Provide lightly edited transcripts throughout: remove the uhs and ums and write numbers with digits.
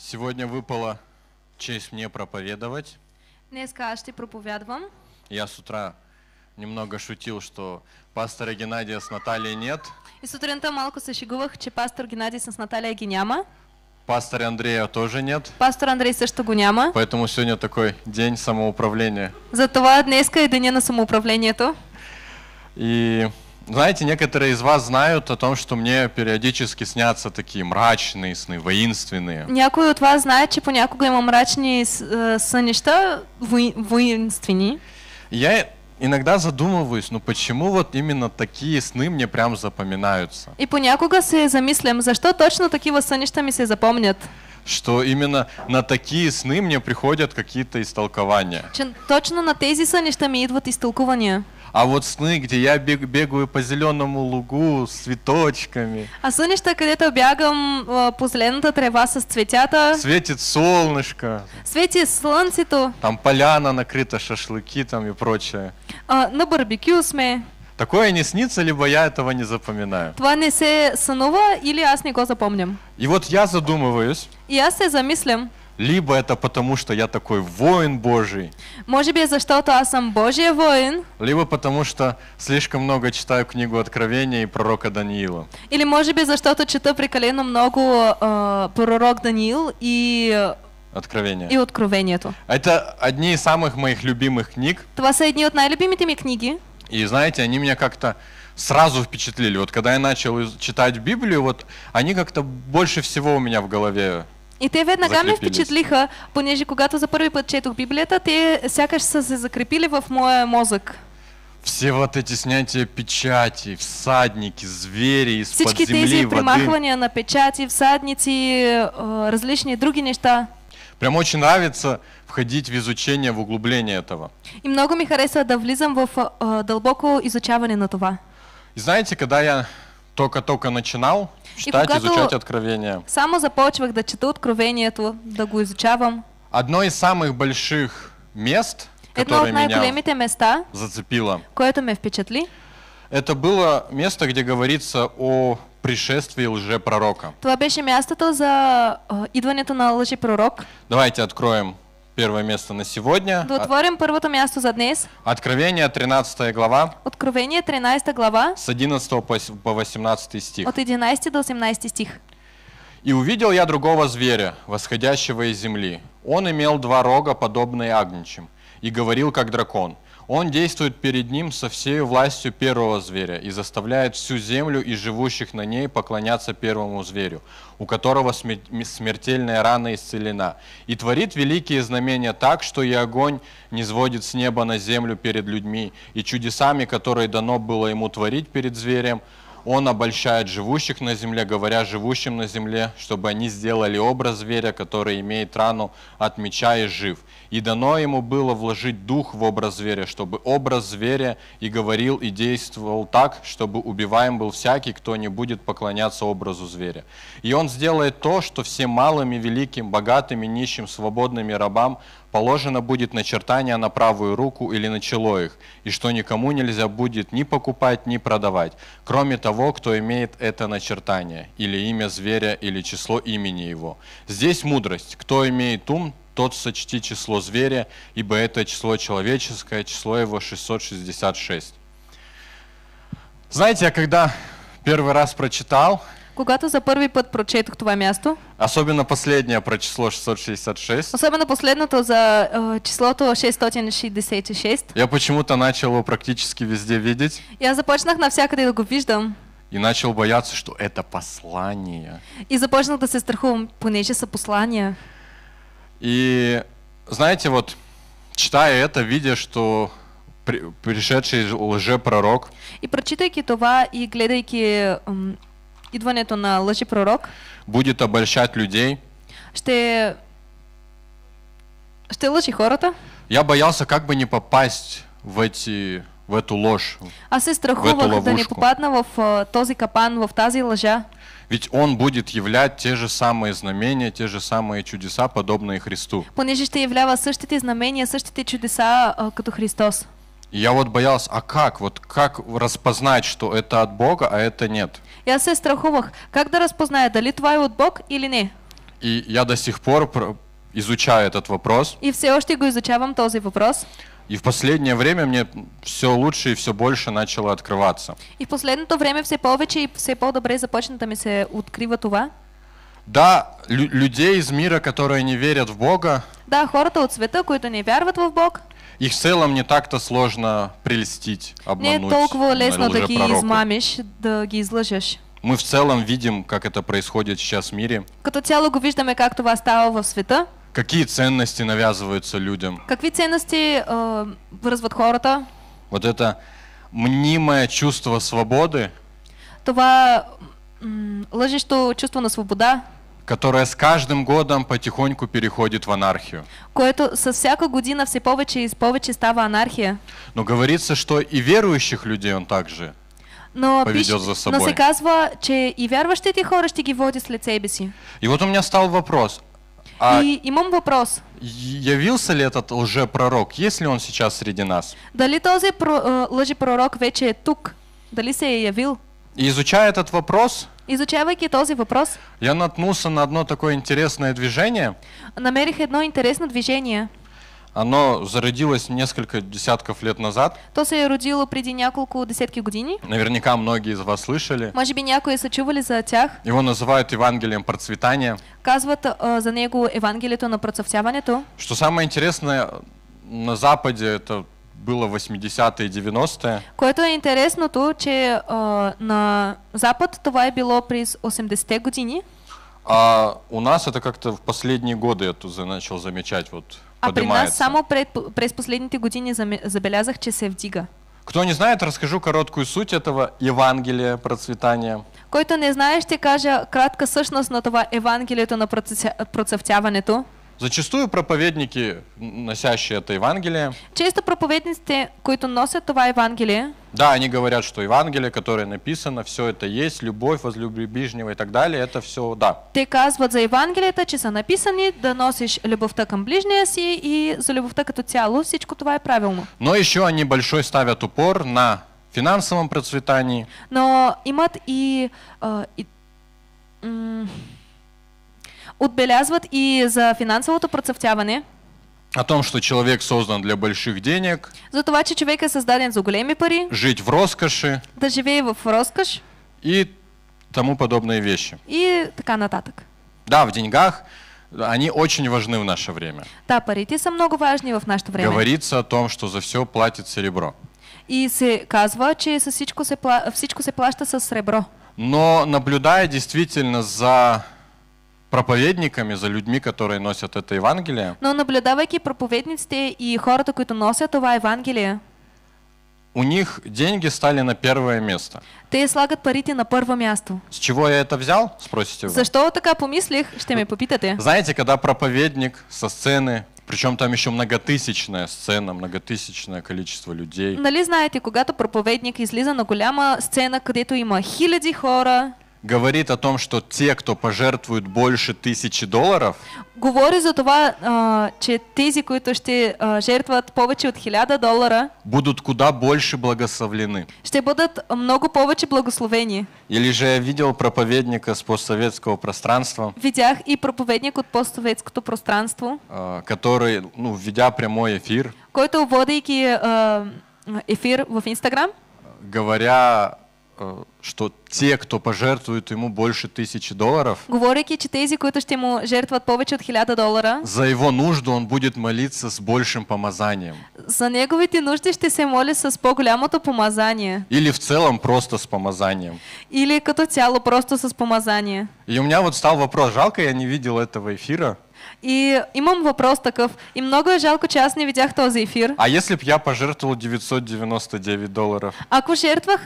Сегодня выпала честь мне проповедовать. Днеска аз ще проповядвам. Я с утра немного шутил, что пастора Геннадия с Натальей нет. И сутринта малко се шегувах, че пастор Геннадий с Наталия ги няма. Пастора Андрея тоже нет. Пастор Андрей също го няма. Поэтому сегодня такой день самоуправления. Затова днеска е деня на самоуправлението. И знаете, некоторые из вас знают о том, что мне периодически снятся такие мрачные сны, воинственные. Някои от вас знаят, че понякога има мрачни сънища, воинствени. Я иногда задумываюсь, ну почему вот именно такие сны мне прям запоминаются? И понякога се замислям, защо точно такива сънища ми се запомнят. Что именно на такие сны мне приходят какие-то истолкования. Че точно на тези сънища ми идват изтълкувания. А вот сны, где я бегаю по зеленому лугу с цветочками. А сънища, където бягам по зелената трева с цветята. Светит солнышко. Свети слънцето. Там поляна накрыта, шашлыки там и прочее. На барбекю сме. Такое не снится, либо я этого не запоминаю. Това не се сънува или аз не го запомням. И вот я задумываюсь. И аз се замислям. Либо это потому, что я такой воин Божий. Може би защото аз съм Божия воин. Либо потому, что слишком много читаю книгу Откровения и пророка Даниила. Или може би защото чета прекалено много пророк Даниил и Откровение. И Откровението. Это одни из самых моих любимых книг. Това са едни от най-любимите ми книги. И знаете, они меня как-то сразу впечатлили. Вот когда я начал читать Библию, вот они как-то больше всего у меня в голове. И те веднага ме впечатлиха, понеже когато за първи път четох Библията, те сякаш са се закрепили в моя мозък. Все вот эти снятия печати, всадники, звери из-под Всички земли, тези воды. примахвания на печати, всадници, различни други неща. Прям очень нравится входить в изучение, в углубление этого. И много ми харесва да влизам в дълбоко изучаване на това. И знаете, когда я только начинал читать, изучать Откровение, само започвах да чета Откровението, да го изучавам. Одно из самых больших мест, едно которое от най-големите места, зацепило, което ме впечатли, это было место, где говорится о пришествии лжепророка. Това беше мястото за идването на лъжепророк. Давайте откроем первое место на сегодня. Да отворим първото място за днес. Откровение 13 глава. Откровение 13 глава. С 11 по 18 стих. От 11 до 18 стих. «И увидел я другого зверя, восходящего из земли. Он имел два рога, подобные агничьим, и говорил, как дракон. Он действует перед ним со всей властью первого зверя и заставляет всю землю и живущих на ней поклоняться первому зверю, у которого смертельная рана исцелена, и творит великие знамения так, что и огонь не сводит с неба на землю перед людьми, и чудесами, которые дано было ему творить перед зверем, он обольщает живущих на земле, говоря живущим на земле, чтобы они сделали образ зверя, который имеет рану от меча и жив. И дано ему было вложить дух в образ зверя, чтобы образ зверя и говорил, и действовал так, чтобы убиваем был всякий, кто не будет поклоняться образу зверя. И он сделает то, что всем малым и великим, богатым и нищим, свободным и рабам положено будет начертание на правую руку или на чело их, и что никому нельзя будет ни покупать, ни продавать, кроме того, кто имеет это начертание, или имя зверя, или число имени его. Здесь мудрость. Кто имеет ум, тот сочти число зверя, ибо это число человеческое, число его 666. Знаете, я когда первый раз прочитал, когато за първи път прочетох това място, особенно последнее про число 666, особено последното за числото 666, я почему-то начал его практически везде видеть. И аз започнах навсякъде да го виждам. И начал бояться, что это послание. И започнах да се страхувам, понеже са послания. И знаете, вот читая это, видя, что пришедший лжепророк, и прочитайки това и гледайки идването на лъжепророк, будет обольщать людей, ще лъжи хората. Я боялся как бы не попасть в эту ложь. Аз се страхувах да не попадна в този капан, в тази лъжа. Ведь он будет являть те же самые знамения, те же самые чудеса, подобные Христу. Понеже ще являва същите знамения, същите чудеса, като Христос. И я вот боялся, а как? Вот как распознать, что это от Бога, а это нет? И аз се страхувах, как да разпозная, дали това е от Бог или не? И я до сих пор изучаю этот вопрос. И все още го изучавам този въпрос. И в последнее время мне все лучше и все больше начало открываться. И в последното време все повече и все по-добре започна да ми се открива това. Да, людей из мира, которые не верят в Бога. Да, хората от света, които не вярват в Бог. Их в целом не так-то сложно прельстить, обмануть. Не толкова лесно да ги измамиш, да ги излъжеш. Мы в целом видим, как это происходит сейчас в мире. Като цяло го виждаме как това става в света. Какие ценности навязываются людям. Какви ценности връзват хората? Вот это мнимое чувство свободы. Това лъжещо чувство на свобода. Которое с каждым годом потихоньку переходит в анархию. Което с всяка година все повече и повече става анархия. Но говорится, что и верующих людей он также поведет за собой. Но се казва, че и вярващите хора ще ги води след себе си. И вот у меня стал вопрос. И имам въпрос. Явился ли этот лжепророк? Есть ли он сейчас среди нас? Дали този лъжепророк вече е тук? Дали се е явил? И изучая этот вопрос, изучавайки този въпрос, я наткнулся на одно такое интересное движение. Намерих едно интересно движение. Оно зародилось несколько десятков лет назад. То се е родило преди няколко десетки години. Наверняка многие из вас слышали. Може би някои са чували за тях. Его называют Евангелием процветания. Казват за него Евангелието на процъфтяването. Что самое интересное, на Западе это было 80-е и 90-е. Което е интересното, че на Запад това е било през 80-те години. А у нас это как-то в последние годы я начал замечать, вот а при нас само през последните години забелязах, че се вдига. Кто не знает, расскажу короткую суть этого Евангелия процветания. Който не знае, ще кажа кратка същност на това Евангелието на процъфтяването. Зачастую проповедники, носящие это Евангелие, често проповедниците, които носят това Евангелие, да, они говорят, что Евангелие, которое написано, все это есть, любовь, возлюби ближнего и так далее, это все, да. Те казват за Евангелията, че са написани да носиш любовта към ближния си и за любовта като цяло, всичко това е правилно. Но еще они большой ставят упор на финансовом процветании. Но имат отбелязват и за финансовото процъфтяване. О том, что человек создан для больших денег. За това, че човек е създаден за големи пари. Жить в роскоши. Да живее в роскошь. И тому подобные вещи. И така нататък. Да, в деньгах они очень важны в наше время. Да, парите са много важни в нашето време. Говорится о том, что за все платит серебро. И се казва, че всичко се плаща с сребро. Но наблюдая действительно за проповедниками, за людьми, которые носят это Евангелие. Но наблюдавайки проповедниците и хората, които носят това Евангелие, у них деньги стали на первое место. Те слагат парите на първо място. С чего я это взял, спросите вы? Защо така помислих, ще ме попитате. Знаете, когда проповедник со сцены, причем там еще многотысячная сцена, многотысячное количество людей. Нали знаете, когато проповедник излиза на голяма сцена, където има хиляди хора, говорит о том, что те, кто пожертвует больше $1000, говори за това, че тези, които ще жертват повече от $1000, будут куда больше благословлены. Ще бъдат много повече благословени. Или же я видел проповедника с постсоветского пространства. Видях и проповедник от постсоветското пространство, который, ведя прямой эфир, който водейки ефир в Инстаграм, говоря, что те, кто пожертвует ему больше $1000, говорейки, че тези, които ще му жертват повече от $1000, за его нужду он будет молиться с большим помазанием. За неговите нужди ще се моли с по-голямото помазание. Или в целом просто с помазанием. Или като цяло просто с помазание. И у меня вот стал вопрос, жалко я не видел этого эфира. И имам въпрос такъв. И много е жалко, че аз не видях този ефир. А если б я пожертвовал $999? Ако жертвах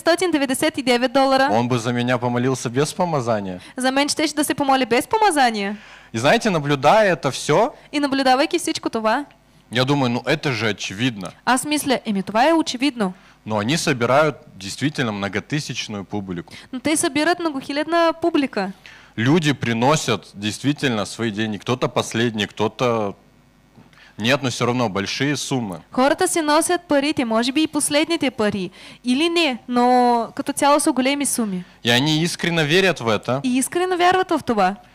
$999, он бы за меня помолился без помазания. За мен щеше да се помоли без помазание. И знаете, наблюдая это все, и наблюдавайки всичко това, я думаю, это же очевидно. Аз мисля, това е очевидно. Но они собирают действительно многотысячную публику. Но те събират многохилядна публика. Люди приносят действительно свои деньги. Кто-то последний, кто-то нет, но все равно большие суммы. Хората си носят парите, може би и последните пари. Или не, но като цяло са големи суми. И они искренне верят в это. И искрено вярват в това.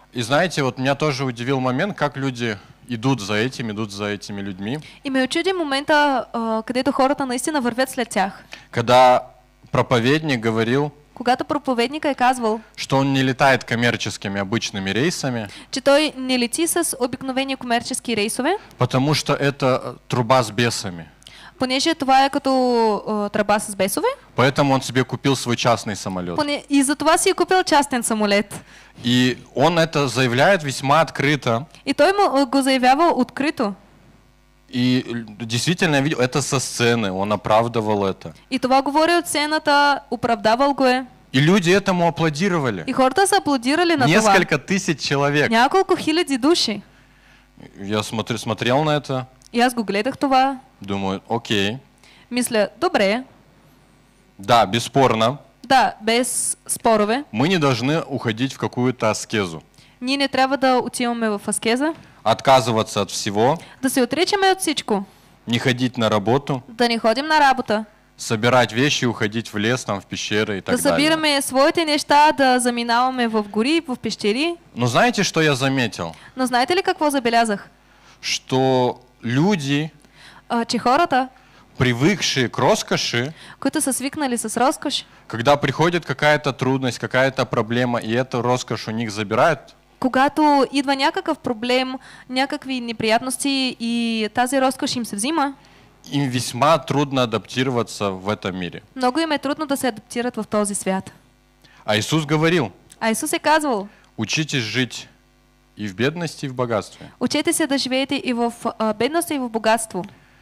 И знаете, вот меня тоже удивил момент, как люди идут за этими людьми. И ме очуди момента, където хората наистина вървят след тях. Когда проповедник говорил, Когато проповедника е казвал, что он не летает коммерческими обычными рейсами, че той не лети с обикновени комерчески рейсове, потому что это труба с бесами. понеже това е като тръба с бесове. Поэтому он себе купил свой частный самолет. И за това си е купил частен самолет. И он это заявляет весьма открыто. И той му го заявява открито. И действительно, я видел это со сцены, он оправдывал это. И това говори от сцената, оправдавал го е. И люди этому аплодировали. И хората са аплодирали на това. Несколько тысяч человек. Няколко хиляди души. Я смотрел на это. И аз го гледах това. Думаю, окей. Мисля, добре. Да, бесспорно. Да, без спорове. Мы не должны уходить в какую-то аскезу. Ние не трябва да отиваме в аскеза. Отказываться от всего. Да се отричаме от всичко. Не ходить на работу. Да не ходим на работа. Собирать вещи и уходить в лес, там, в пещеры и так Да далее. събираме своите неща, да заминаваме в гори, в пещери. Но знаете, что я заметил? Но знаете ли какво забелязах? Что люди, Че хората, привыкшие к роскоши, които са свикнали с разкош, когда приходит какая-то трудность, какая-то проблема, и эту роскошь у них забирают, когато идва някакъв проблем, някакви неприятности и тази разкош им се взима, им весьма трудно адаптироваться в этом мире. много им е трудно да се адаптират в този свят. А Иисус говорил, А Исус е казвал, учитесь жить и в бедности, и в богатстве. учете се да живеете и в бедност, и в богатство.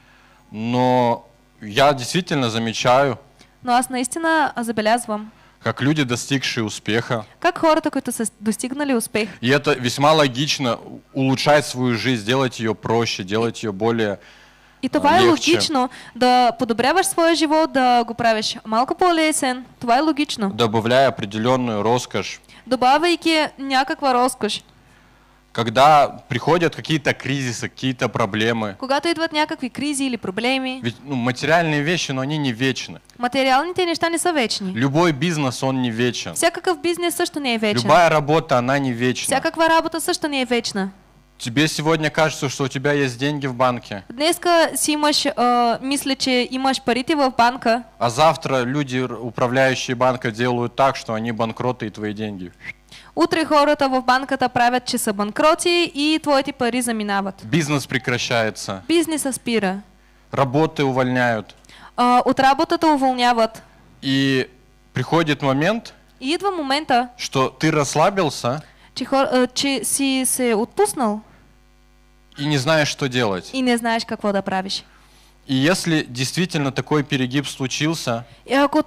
Но я действительно замечаю, Но аз наистина забелязвам, как люди, достигшие успеха, как хората, които са достигнали успех, и это весьма логично, улучшать свою жизнь, делать ее проще, делать ее более и това е легче. логично, да подобряваш своя живот, да го правиш малко по-лесен. Това е логично. добавляя определенную роскошь. Добавяйки някаква разкош. Когда приходят какие-то кризисы, какие-то проблемы, Когато идват някакви кризи или проблеми, ведь материальные вещи, но они не вечны. материалните неща не са вечни. Любой бизнес, он не вечен. Всякакъв бизнес също не е вечен. Любая работа, она не вечна. Всякаква работа също не е вечна. Тебе сегодня кажется, что у тебя есть деньги в банке, Днеска си имаш, мисля, че имаш парите в банка, а завтра люди, управляющие банка, делают так, что они банкроты и твои деньги. утре хората в банката правят, че са банкроти и твоите пари заминават. Бизнес прекращается, Бизнеса спира. работы увольняют. От работата уволняват. И приходит момент, И идва момента, что ты расслабился че си се отпуснал и не знаешь, что делать. и не знаеш какво да правиш. И если действительно такой перегиб случился, И ако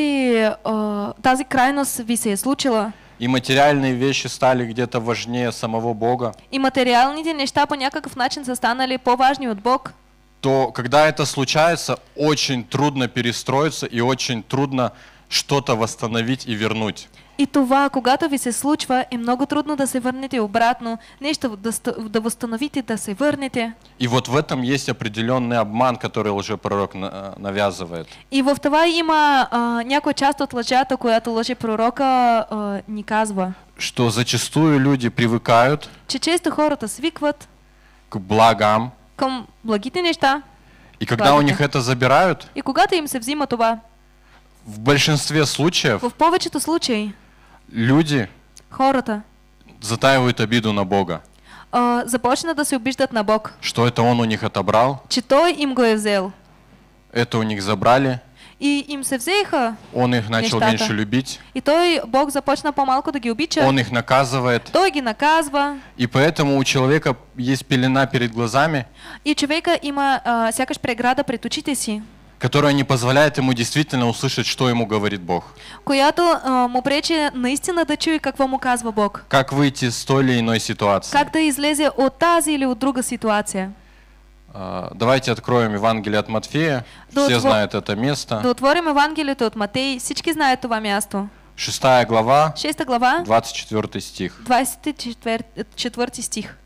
тази крайност ви се е случила, и материальные вещи стали где-то важнее самого Бога, и материалните неща по някакъв начин са станали по-важни от Бог, то когда это случается, очень трудно перестроиться и очень трудно что-то восстановить и вернуть. и това, когато ви се случва, е много трудно да се върнете обратно, нещо да възстановите, да се върнете. И вот в этом есть определенный обман, который лжепророк навязывает. И в това има някоя част от лъжата, която лъжепророка ни казва. Что зачастую люди привыкают Че често хората свикват к благам, към благите неща и когда у Благите. них это забирают, и когато им се взима това, в большинстве случаев в повечето случаи люди хората затаивают обиду на Бога, започнат да се обиждат на Бог, что это Он у них отобрал, че Той им го е взел. это у них забрали, И им се взеха, Он их начал Нещата. меньше любить, и Той, Бог започна по-малко да ги обича. Он их наказывает, Той ги наказва и поэтому у человека есть пелена перед глазами, и човека има сякаш преграда пред очите си, которая не позволяет ему действительно услышать, что ему говорит Бог. която му пречи наистина да чуе какво му казва Бог. Как выйти с той или иной ситуации. Как да излезе от тази или от друга ситуация. Давайте откроем Евангелие от Матфея. Да, Все знают это Да место. отворим Евангелието от Матей. Всички знаят това място. 6 глава, 6 глава, 24 стих. 24 стих.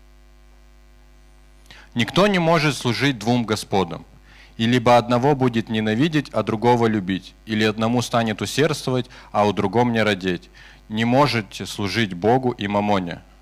«Никто не может служить двум господам. И либо одного будет ненавидеть, а другого любить, или одному станет усердствовать, а у другом не родить. Не можете служить Богу и мамоне».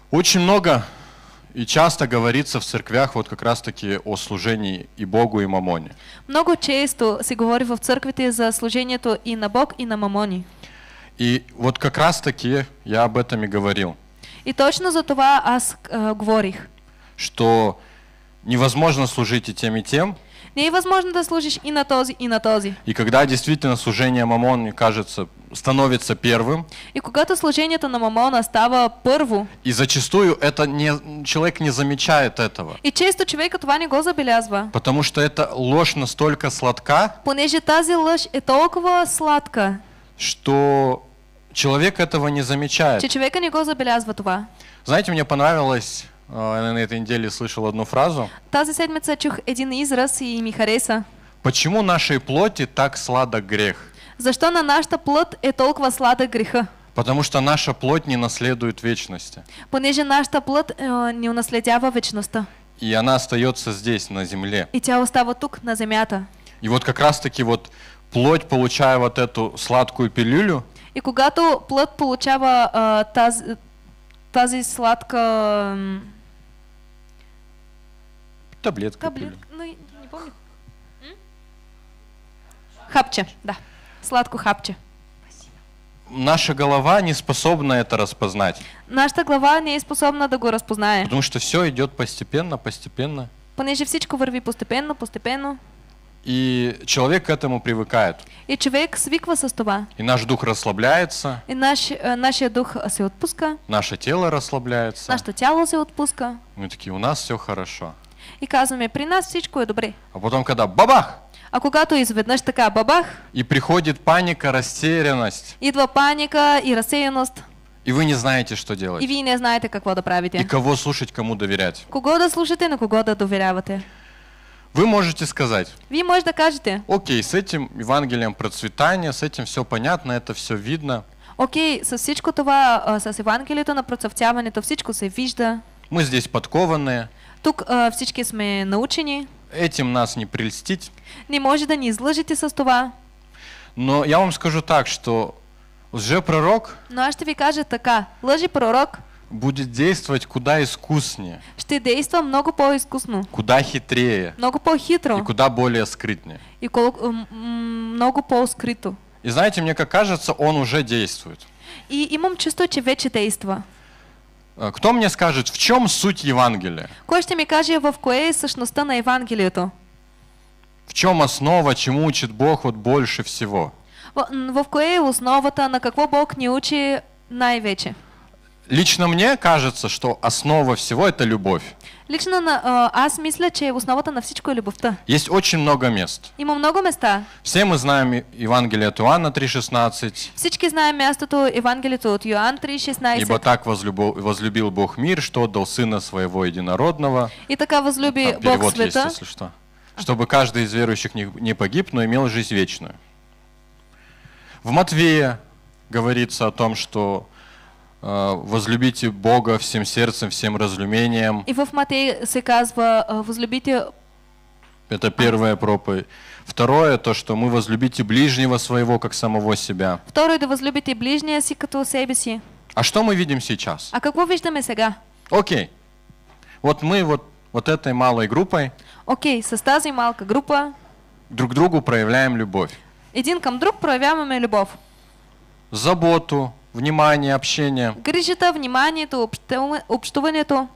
Очень много и часто говорится в церквях вот как раз-таки о служении и Богу, и мамоне. Много често се говори в църквите за служението и на Бог, и на мамони. И вот как раз-таки я об этом и говорил. И точно за това аз говорих. Что невозможно служить и тем. Не е възможно да служиш и на този, и на този. И когда действительно служение мамон, мне кажется, становится первым. И когато служението на мамона става първо. И зачастую человек не замечает этого. И често човека това не го забелязва. Потому что эта ложь настолько сладка, понеже тази лъж е толкова сладка, что человек этого не замечает. че човека не го забелязва това. Знаете, мне понравилось, я на этой неделе слышал одну фразу. Тази седмица чух един израз и ми хареса. Почему нашей плоти так сладок грех? Защо на нашата плът е толкова сладък греха? Потому что наша плоть не наследует вечности. Понеже нашата плът не унаследява вечността. И она остается здесь, на земле. И тя остава тук, на земята. И вот как раз-таки вот плоть, получая вот эту сладкую пилюлю, и когато плът получава тази сладка таблетка. Ну, не помню. Хапче, да. Сладко хапче. Наша голова не способна это распознать. Нашата глава не е способна да го разпознае. Потому что все идет постепенно, постепенно. Понеже всичко върви постепенно, постепенно. И человек к этому привыкает. И човек свиква с това. И наш дух расслабляется. И нашия дух се отпуска. Наше тело расслабляется. Нашето тяло се отпуска. Мы такие, у нас все хорошо. И казваме, при нас всичко е добре. А потом, когда бабах! А когато изведнъж така бабах, и приходит паника, растерянность. Идва паника и разсеяност. И вы не знаете, что делать. И вие не знаете какво да правите. И кого слушать, кому доверять. Кого да слушате, на кого да доверявате. Вы можете сказать. Вие може да кажете. Окей, с этим Евангелием процветания, с этим все понятно, это все видно. Окей, с всичко това, с Евангелието на процъфтяването, всичко се вижда. Мы здесь подкованные. Тук всички сме научени. Этим нас не прельстить. Не може да ни излъжете с това. Но я вам скажу так, что лжепророк, но аз ще ви кажа така, лъжи пророк будет действовать куда искуснее. Ще действа много по-изкусно. Куда хитрее. Много по-хитро. И куда более скрытнее. И много по-скрито. И знаете, мне как кажется, он уже действует. И имам чувство, че вече действа. Кто мне скажет, в чем суть Евангелия? Кой ще ми каже в кое е същността на Евангелието? В чем основа, чему учит Бог вот больше всего? В кое е основата, на какво Бог ни учи най-вече? Лично мне кажется, что основа всего это любовь. Лично аз мисля, че основата на всичко е любовта. Есть очень много мест. Има много места. Все мы знаем Евангелие от Иоанна 3,16. Всички знаем мястото Евангелието от Йоан 3,16. Ибо так возлюбил Бог мир, что отдал Сына Своего Единородного. И така възлюби Бог света. Есть, если что. Чтобы каждый из верующих не погиб, но имел жизнь вечную. В Матвея говорится о том, что возлюбите Бога всем сердцем, всем разумением. И в Матей се казва возлюбите. Это первая проповедь. Второе, то, что мы возлюбите ближнего своего, как самого себя. Второе, да возлюбите ближния си като себе си. А что мы видим сейчас? А какво виждаме сега? Окей. Вот мы вот этой малой группой. Окей, с тази малка група. Друг другу проявляем любовь. Един към друг проявяваме любов. Заботу, внимание, общение. Грижата, вниманието, общуването.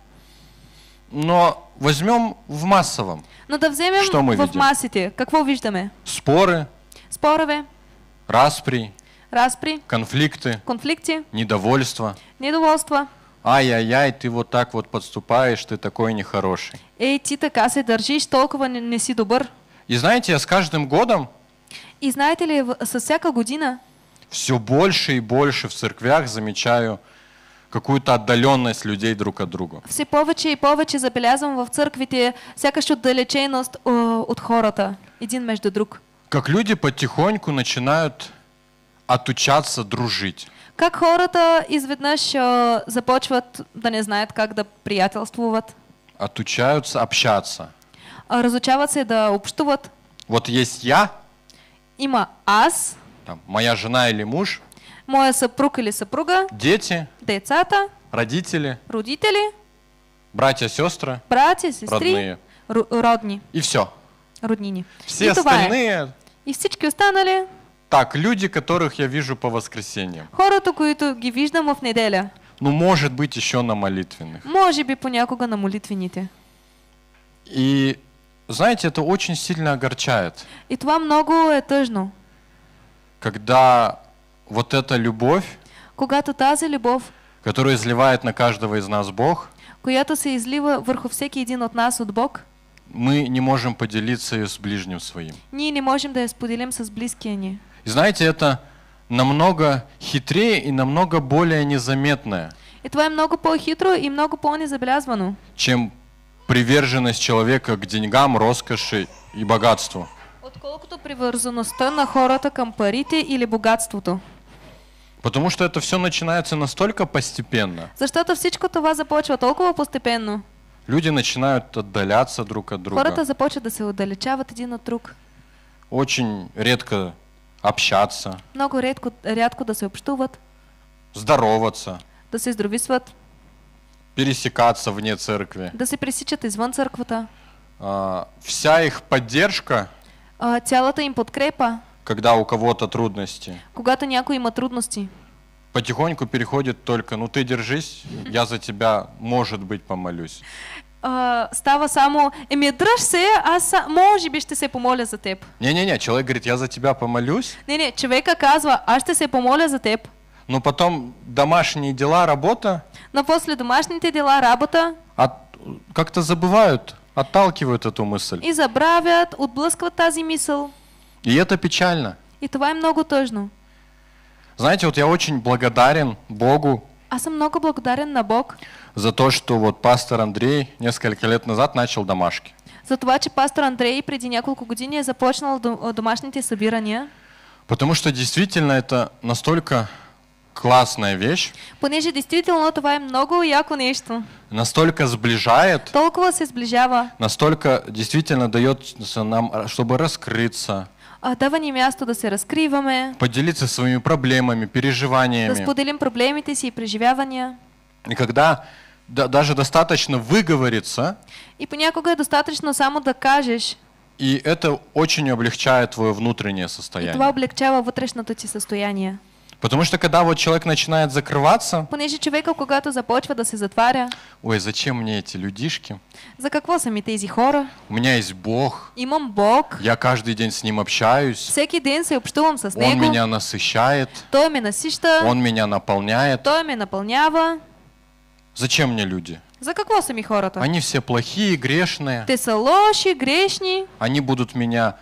Но возьмем в массовом. Но да вземем в масите. Какво виждаме? Споры. Спорове. Разпри. Конфликты. Недовольство. Ай-яй-яй, ты вот так вот подступаешь, ты такой нехороший. Ей, ти така се държиш, толкова не си добър. И знаете, я с каждым годом. И знаете ли, со всяка година все больше и больше в церквях замечаю какую-то отдаленность людей друг от друга. Все повече и повече забелязвам в църквите сякаш отдалеченост от хората, един между друг. Как люди потихоньку начинают отучаться дружить. Как хората изведнъж започват да не знаят как да приятелствуват. Отучаются общаться. Разучават се да общуват. Вот есть я. Има аз. Там, моя жена или муж. Моя съпруг или съпруга. Дети. Децата. родители, родители, братья, сестры, братья, сестри, родные. родни, И все. роднини. Все И това е. остальные, И всички останали, так, люди, которых я вижу по воскресеньям. хората, които ги виждам в неделя. Ну, может быть, еще на молитвенных. Може би понякога на молитвените. И, знаете, это очень сильно огорчает, И това много е тъжно. когда вот эта любовь, Когато тази любов, которую изливает на каждого из нас Бог, която се излива върху всеки един от нас от Бог, мы не можем поделиться ее с ближним своим. ние не можем да я споделим с близкия ни. И знаете, это намного хитрее и намного более незаметное, И това е много по-хитро и много по-незабелязвано, чем приверженность человека к деньгам, роскоши и богатству. отколкото привързаността на хората към парите или богатството. Потому что это все начинается настолько постепенно. Защото всичко това започва толкова постепенно. Люди начинают отдаляться друг от друга. Хората започват да се отдалечават един от друг. Очень редко общаться, Много рядко да се общуват, здороваться, да се здрависват, пересекаться вне церкви. да се пресичат извън църквата. Вся их поддержка, Цялата им подкрепа, когда у кого-то трудности, когато някой има трудности, потихоньку переходит только: ну ты держись, я за тебя, может быть, помолюсь. става само, дръж се, аз може би ще се помоля за теб. Не-не-не, человек говорит: я за тебя помолюсь, Не, човека казва, аз ще се помоля за теб, но потом домашние дела, работа, но после домашните дела, работа, как-то забывают, отталкивают эту мысль. и забравят, отблъскват тази мисъл. И это печально. И това е много тъжно. Знаете, вот я очень благодарен Богу Аз съм много благодарен на Бог за то, что вот пастор Андрей несколько лет назад начал домашки. за това, че пастор Андрей преди няколко години е започнал домашните събирания. Потому что действительно это настолько классная вещь, Понеже действително това е много яко нещо. настолько сближает, Толкова се сближава, настолько действительно дает нам, чтобы раскрыться, дава ни място да се разкриваме, поделиться своими проблемами, да переживаниями. споделим проблемите си и преживявания. И когда даже достаточно выговориться, И понякога е достатъчно само да кажеш, и это очень облегчает твое внутреннее и това состояние. облегчава вътрешното ти състояние. Потому что когда вот человек начинает закрываться: Понеже човека, когато започва да се затваря, ой, зачем мне эти людишки? за какво са ми тези хора? У меня есть Бог, Имам Бог, я каждый день с Ним общаюсь, всеки ден се общувам с Он Него, меня насыщает, Той ме насища, Он меня наполняет. Той ме напълнява. Зачем мне люди? За какво са ми хората? Они все плохие, грешные, Те са лоши, грешни, они будут меня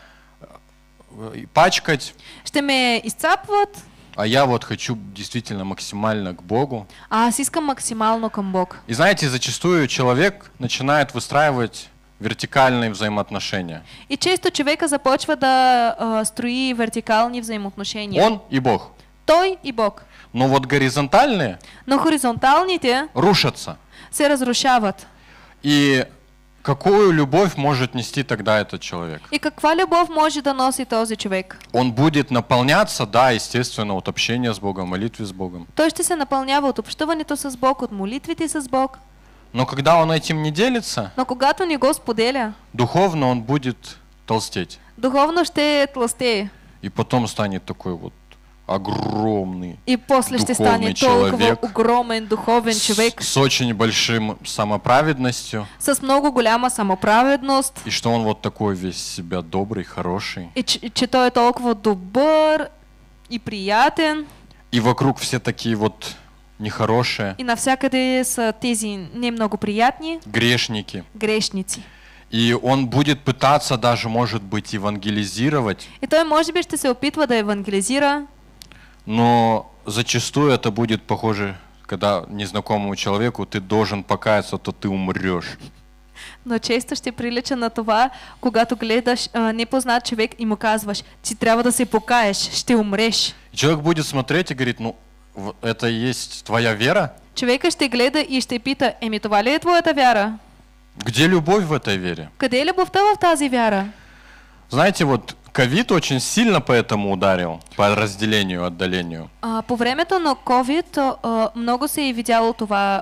пачкать, ще ме изцапват, а я вот хочу действительно максимально к Богу. а аз искам максимално към Бог. И знаете, зачастую человек начинает выстраивать вертикальные взаимоотношения. И често човека започва да строи вертикални взаимоотношения. Он и Бог. Той и Бог. Но вот горизонтальные Но хоризонталните рушатся. се разрушават. И какую любовь может нести тогда этот человек? И каква любов може да носи този човек? Он будет наполняться, да, естественно, от общения с Богом, молитвы с Богом. Той ще се напълнява от общуването с Бог, от молитвите с Бог. Но когда он этим не делится, Но когато не го споделя, духовно он будет толстеть. духовно ще тлъстее. И потом станет такой вот огромный, И после ще духовный стане толкова человек огромен духовен човек с очень большим самоправедностью. с много голяма самоправедност. И что он вот такой весь себя добрый, хороший. И че той е толкова добър и приятен. И вокруг все такие вот нехорошие, И навсякъде са тези не много приятни грешники. грешници. И он будет пытаться даже, может быть, евангелизировать, И той може би ще се опитва да евангелизира, но зачастую это будет похоже, когда незнакомому человеку ты должен покаяться, то ты умрешь. но често ще прилича на това, когато гледаш непознат човек и му казваш, ти трябва да се покаеш, ще умреш. И человек будет смотреть и говорит: ну, это и есть твоя вера? Човека ще гледа и ще пита, това ли е твоята вяра? Где любовь в этой вере? Къде е любовта в тази вяра? Знаете, вот Ковид очень сильно поэтому ударил по разделению, отдалению. По времето на COVID много се е видяло това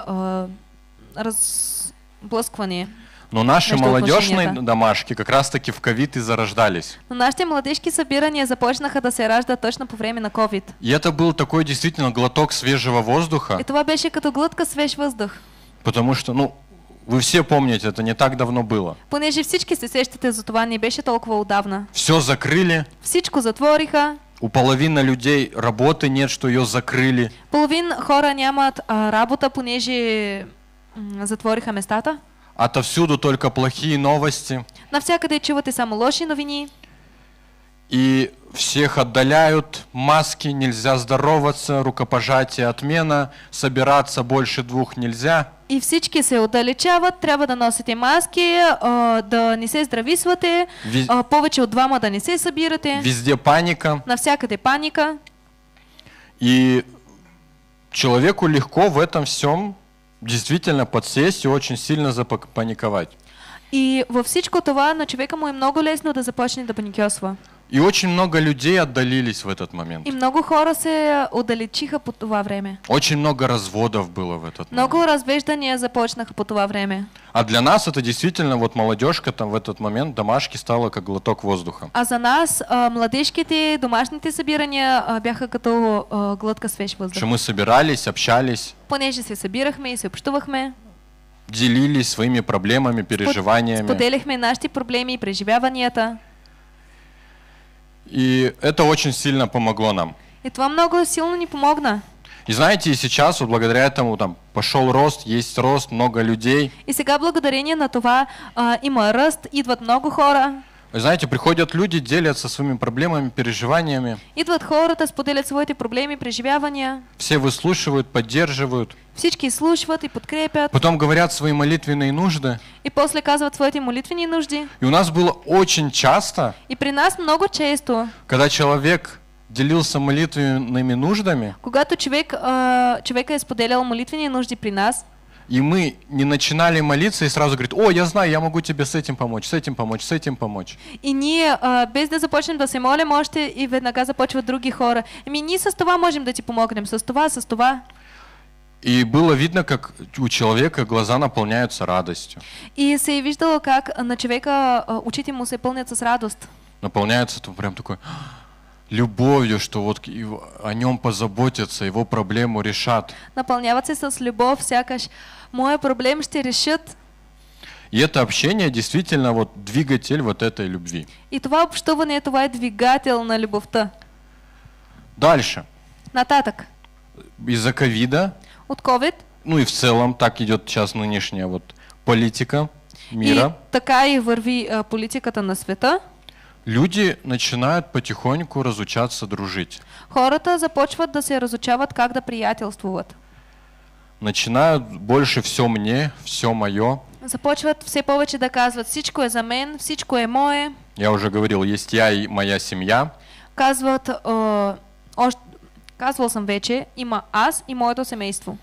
разблъскване. Но наши Между молодежные отношенията. домашки как раз-таки в ковид и зарождались. Но нашите младежки събирания започнаха да се раждат точно по време на COVID. И это был такой действительно глоток свежего воздуха, И това беше като глътка свеж въздух. потому что, ну, вы все помните, это не так давно было. Понеже всички се сещате за това, не беше толкова отдавна. Все закрыли, Всичко затвориха, у половины людей работы нет, что ее закрыли. половин хора нямат работа, понеже затвориха местата. Отовсюду только плохие новости. Навсякъде чувате само лоши новини. И всех отдаляют, маски, нельзя здороваться, рукопожатие отмена, собираться больше 2 нельзя. И всички се отдалечават, трябва да носите маски, да не се здрависвате, повече от 2 да не се събирате. Везде паника. Навсякъде паника. И человеку легко в этом всем действительно подсесть и очень сильно запаниковать. И във всичко това на човека му е много лесно да започне да паникьосва. И очень много людей отдалились в этот момент. И много хора се отдалечиха по това време. Очень много разводов было в этот момент. Много развеждания започнаха по това време. А для нас это действительно, вот молодежка там в этот момент, домашки, стала как глоток воздуха. А за нас младежките, домашните събирания бяха като глътка свеж въздух. Что мы собирались, общались, Понеже се събирахме и се общувахме, делились своими проблемами, переживаниями. споделяхме нашите проблеми и преживяванията. И это очень сильно помогло нам. И това много силно ни помогна. И знаете, и сейчас, вот благодаря этому, там, пошел рост, есть рост, много людей. И сега благодарение на това има ръст, идват много хора. Вы знаете, приходят люди, делятся своими проблемами, переживаниями. Идват хората, споделят своите проблеми, преживявания. Все выслушивают, поддерживают. Всички слушват и подкрепят. Потом говорят свои молитвенные нужды. И после казват своите молитвени нужди. И у нас было очень часто, И при нас много често, когда человек делился молитвенными нуждами, когато човека е споделял молитвени нужди при нас, и мы не начинали молиться и сразу говорит: о, я знаю, я могу тебе с этим помочь, с этим помочь, с этим помочь. и ние без да започнем да се молим още и веднага започват други хора. Ние с това можем да ти помогнем, с това, с това. И было видно, как у человека глаза наполняются радостью. И се е виждало как на човека очите му се пълнят с радост. Наполняются то прям такой любовью, что вот о нем позаботятся, его проблему решат. Напълняват се с любов, сякаш моя проблем ще решат. И это общение действительно вот двигатель вот этой любви. И това общуване, това е двигател на любовта. Дальше. Нататък. Из-за ковида, От COVID. ну и в целом так идет сейчас нынешняя вот политика мира. И така и върви политиката на света. Люди начинают потихоньку разучаться дружить. Хората започват да се разучават как да приятелствуват. Начинают больше все мне, все мое. Започват все повече да казват всичко е за мен, всичко е мое. Я уже говорил, есть я и моя семья. Казват, казвал съм вече, има аз и моето семейство.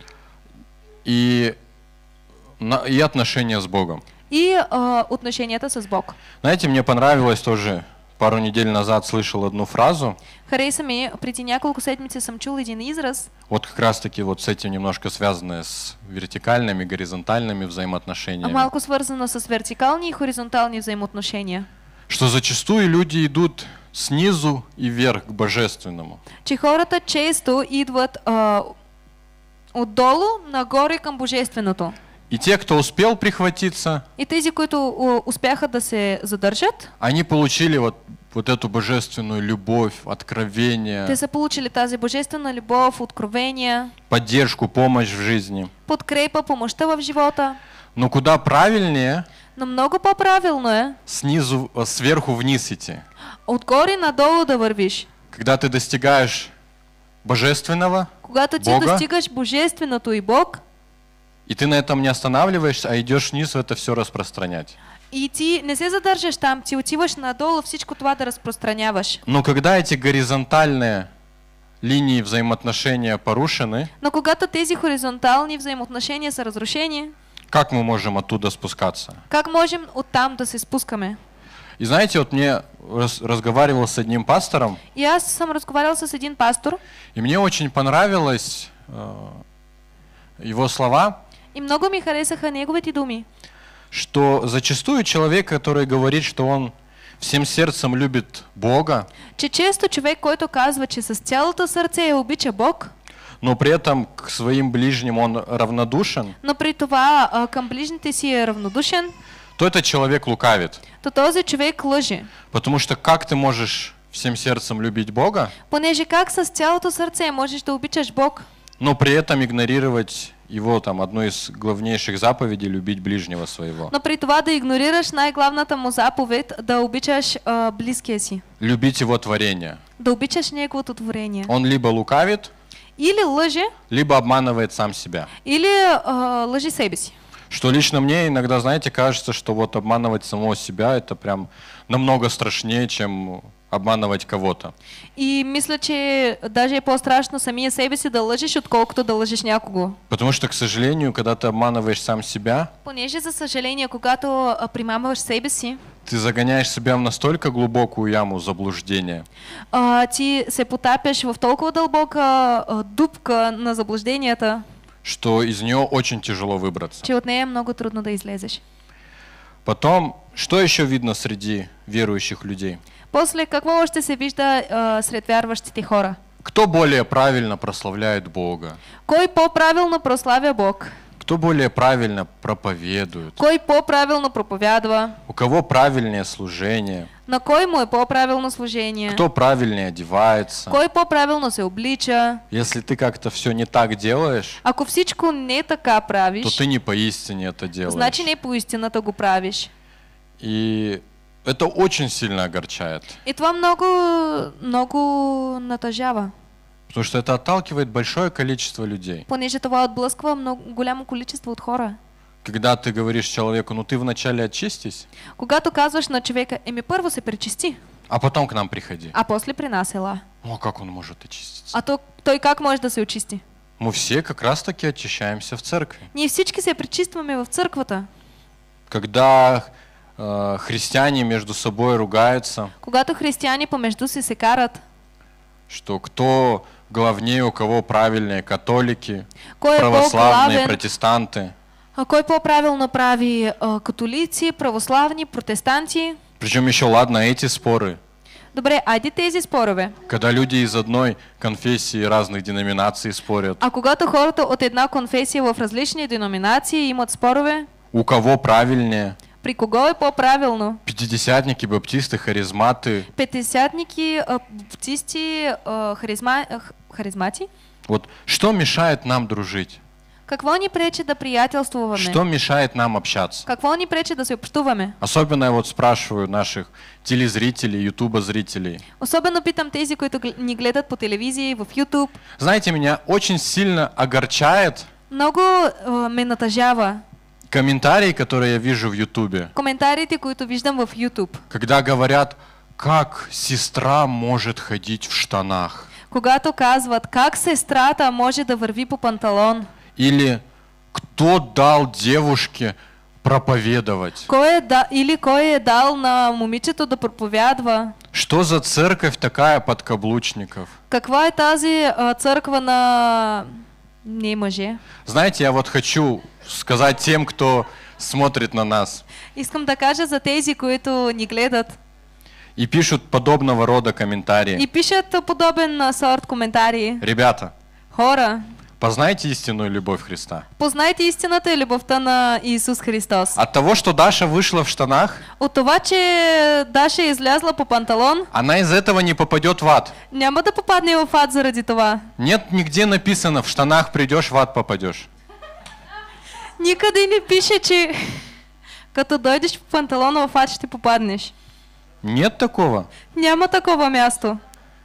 И отношения с Богом. И отношенията с Бог. Знаете, мне понравилось тоже, пару недель назад слышал одну фразу. Хареса ми, преди няколко седмици съм чул един израз. Вот как раз таки вот с этим немножко связанное с вертикальными, горизонтальными взаимоотношениями. Малко свързано с вертикални и хоризонтални взаимоотношения. Что зачастую люди идут снизу и вверх к божественному. Че хората често идват отдолу нагоре към божественото. И те, кто успел прихватиться, И тези, които успяха да се задържат, они получили вот эту божественную любовь, откровение, те са получили тази божествена любов, откровения, поддержку, помощь в жизни. подкрепа, помощта в живота. Но куда правильнее Но много по-правилно е снизу, сверху вниз идти. отгоре надолу да вървиш. Когда ты достигаешь божественного, Когато ти Бога, достигаш божественото и Бог, и ты на этом не останавливаешься, а идешь вниз это все распространять. и ти не се задържаш там, ти отиваш надолу всичко това да разпространяваш. Но когда эти горизонтальные линии взаимоотношения порушены, Но когато тези хоризонтални взаимоотношения са разрушени, как мы можем оттуда спускаться? как можем оттам да се спускаме? И знаете, вот мне разговаривал с одним пастором, И аз съм разговарял с един пастор и мне очень понравилось его слова, и много ми харесаха неговите думи, что зачастую человек, который говорит, что он всем сердцем любит Бога, че често човек, който казва, че с цялото сърце обича Бог, но при этом к своим ближним он равнодушен, но при това към ближните си е равнодушен, то этот человек лукавит. то този човек лъже. Потому что как ты можешь всем сердцем любить Бога, Понеже как с цялото сърце можеш да обичаш Бог, но при этом игнорировать его там одну из главнейших заповедей любить ближнего своего. но при това да игнорираш най-главната му заповед да обичаш близкия си, Любить его творение. да обичаш неговото творение. Он либо лукавит, Или лъже, либо обманывает сам себя. или лъжи себе си. Что лично мне иногда, знаете, кажется, что вот обманывать самого себя это прям намного страшнее, чем обманывать кого-то. И мисля, че даже е по-страшно самия себе си да лъжиш, отколкото да лъжиш някого. Потому что, к сожалению, когда ты обманываешь сам себя, Понеже, за съжаление, когато примамваш себе си, ты загоняешь себя в настолько глубокую яму заблуждения, ти се потапяш в толкова дълбока дупка на заблужденията, что из нее очень тяжело выбраться. че от нея е много трудно да излезеш. Потом, что еще видно среди верующих людей? После, какво още се вижда сред вярващите хора? Кто более правильно прославляет Бога? Кой по-правилно прославя Бог? Кто более правильно проповедует? Кой по-правилно проповядва? У кого правильнее служение? На кой му е по-правилно служение? Кто правильнее одевается? Кой по-правилно се облича? Если ты как-то все не так делаешь, Ако всичко не така то правиш, ты не поистине это делаешь. значи не по истината го правиш. И это очень сильно огорчает, И това много натъжава, потому что это отталкивает большое количество людей. понеже това отблъсква много голямо количество от хора. Когда ты говоришь человеку, ну ты вначале очистись, Когато казваш на човека, първо се пречисти, а потом к нам приходи. а после при нас ела. Ну а как он может очиститься? А той как може да се очисти? Мы все как раз таки очищаемся в церкви. Ние всички се пречистваме в църквата. Когда христиане между собой ругаются, Когато християни помежду си се карат, что кто главнее, у кого правильнее, католики, кой е православные, по-главен, протестанты. кой по-правилно прави католици, православни, протестанти. Причем еще, ладно, эти споры, Добре, айде тези спорове. когда люди из одной конфессии разных деноминаций спорят, А когато хората от една конфесия в различни деноминации имат спорове, у кого правильнее, при кого е по-правилно? пятидесятники, баптисты, харизматы. Петдесятники, баптисти, харизмати? Вот что мешает нам дружить? Какво ни пречи да приятелствуваме? Что мешает нам общаться? Какво ни пречи да се общуваме? Особенно я вот спрашиваю наших телезрителей, ютуба-зрителей. Особено питам тези, които ни гледат по телевизии и в YouTube. Знаете, меня очень сильно огорчает Много ме натъжава комментарии, которые я вижу в ютубе, коментарите, които виждам в YouTube. когда говорят, как сестра может ходить в штанах. Когато казват, как сестрата може да върви по панталон? Или кто дал девушке проповедовать? Кой е дал на момичето да проповядва? Что за церковь такая подкаблучников? Каква е тази църква на не мъже? Знаете, я вот хочу сказать тем, кто смотрит на нас Искам да кажа за тези, които ни гледат и пишут подобного рода комментарии. и пишат подобен сорт коментари. Ребята, Хора, познайте истинную любовь Христа. познайте истината и любовта на Исус Христос. От того, что Даша вышла в штанах, От това, че Даша е излязла по панталон, она из этого не попадет в ад. няма да попадне в ад заради това. Нет нигде написано, в штанах придешь, в ад попадешь. Никъде не пише, че като дойдеш по панталона в ад ще попаднеш. Нет такого. Няма такова място.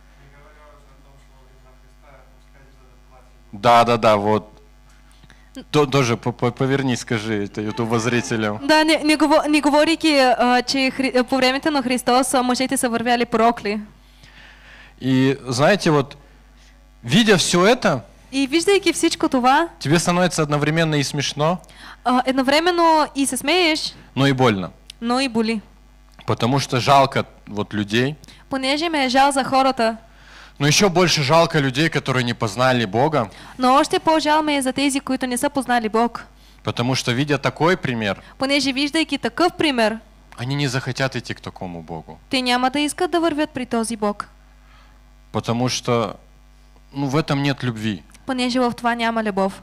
Да, вот. Тоже поверни, скажи это ютубозрителям. Да, не говорейки, че по времето на Христос мъжете са вървяли прокли. И знаете, вот, видя все это, И виждайки всичко това, тебе становится одновременно и смешно, едновременно и се смееш, но и больно. но и боли. Потому что жалко вот людей, Понеже ме е жал за хората, но еще больше жалко людей, которые не познали Бога, но още по-жал ме е за тези, които не са познали Бог. потому что, видя такой пример, Понеже виждайки такъв пример, они не захотят идти к такому Богу. те няма да искат да вървят при този Бог. Потому что в этом нет любви. Понеже в това няма любов.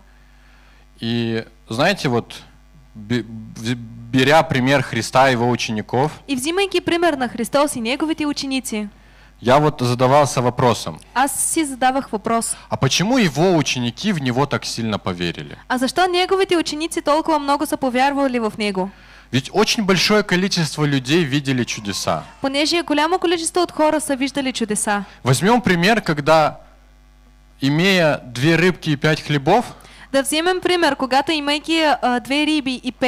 И знаете, вот беря пример Христа и его учеников, И взимайки пример на Христос и неговите ученици, я вот задавался вопросом, аз си задавах въпрос. а почему его ученики в него так сильно поверили? А защо неговите ученици толкова много са повярвали в него? Ведь очень большое количество людей видели чудеса. Понеже голямо количество от хора са виждали чудеса. Возьмем пример, когда, имея 2 рыбки и 5 хлебов, Да вземем пример, когато имайки 2 риби и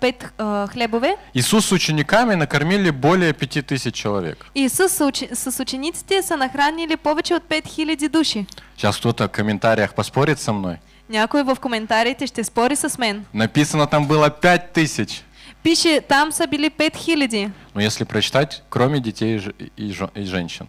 5 хлебове, Иисус с учениками накормили более 5000 человек. Исус с учениците са нахранили повече от 5000 души. Сейчас кто-то в комментариях поспорит со мной. Някой в коментарите ще спори с мен. Написано там было 5000. Пише, там са били 5000. Но если прочитать, кроме детей и женщин.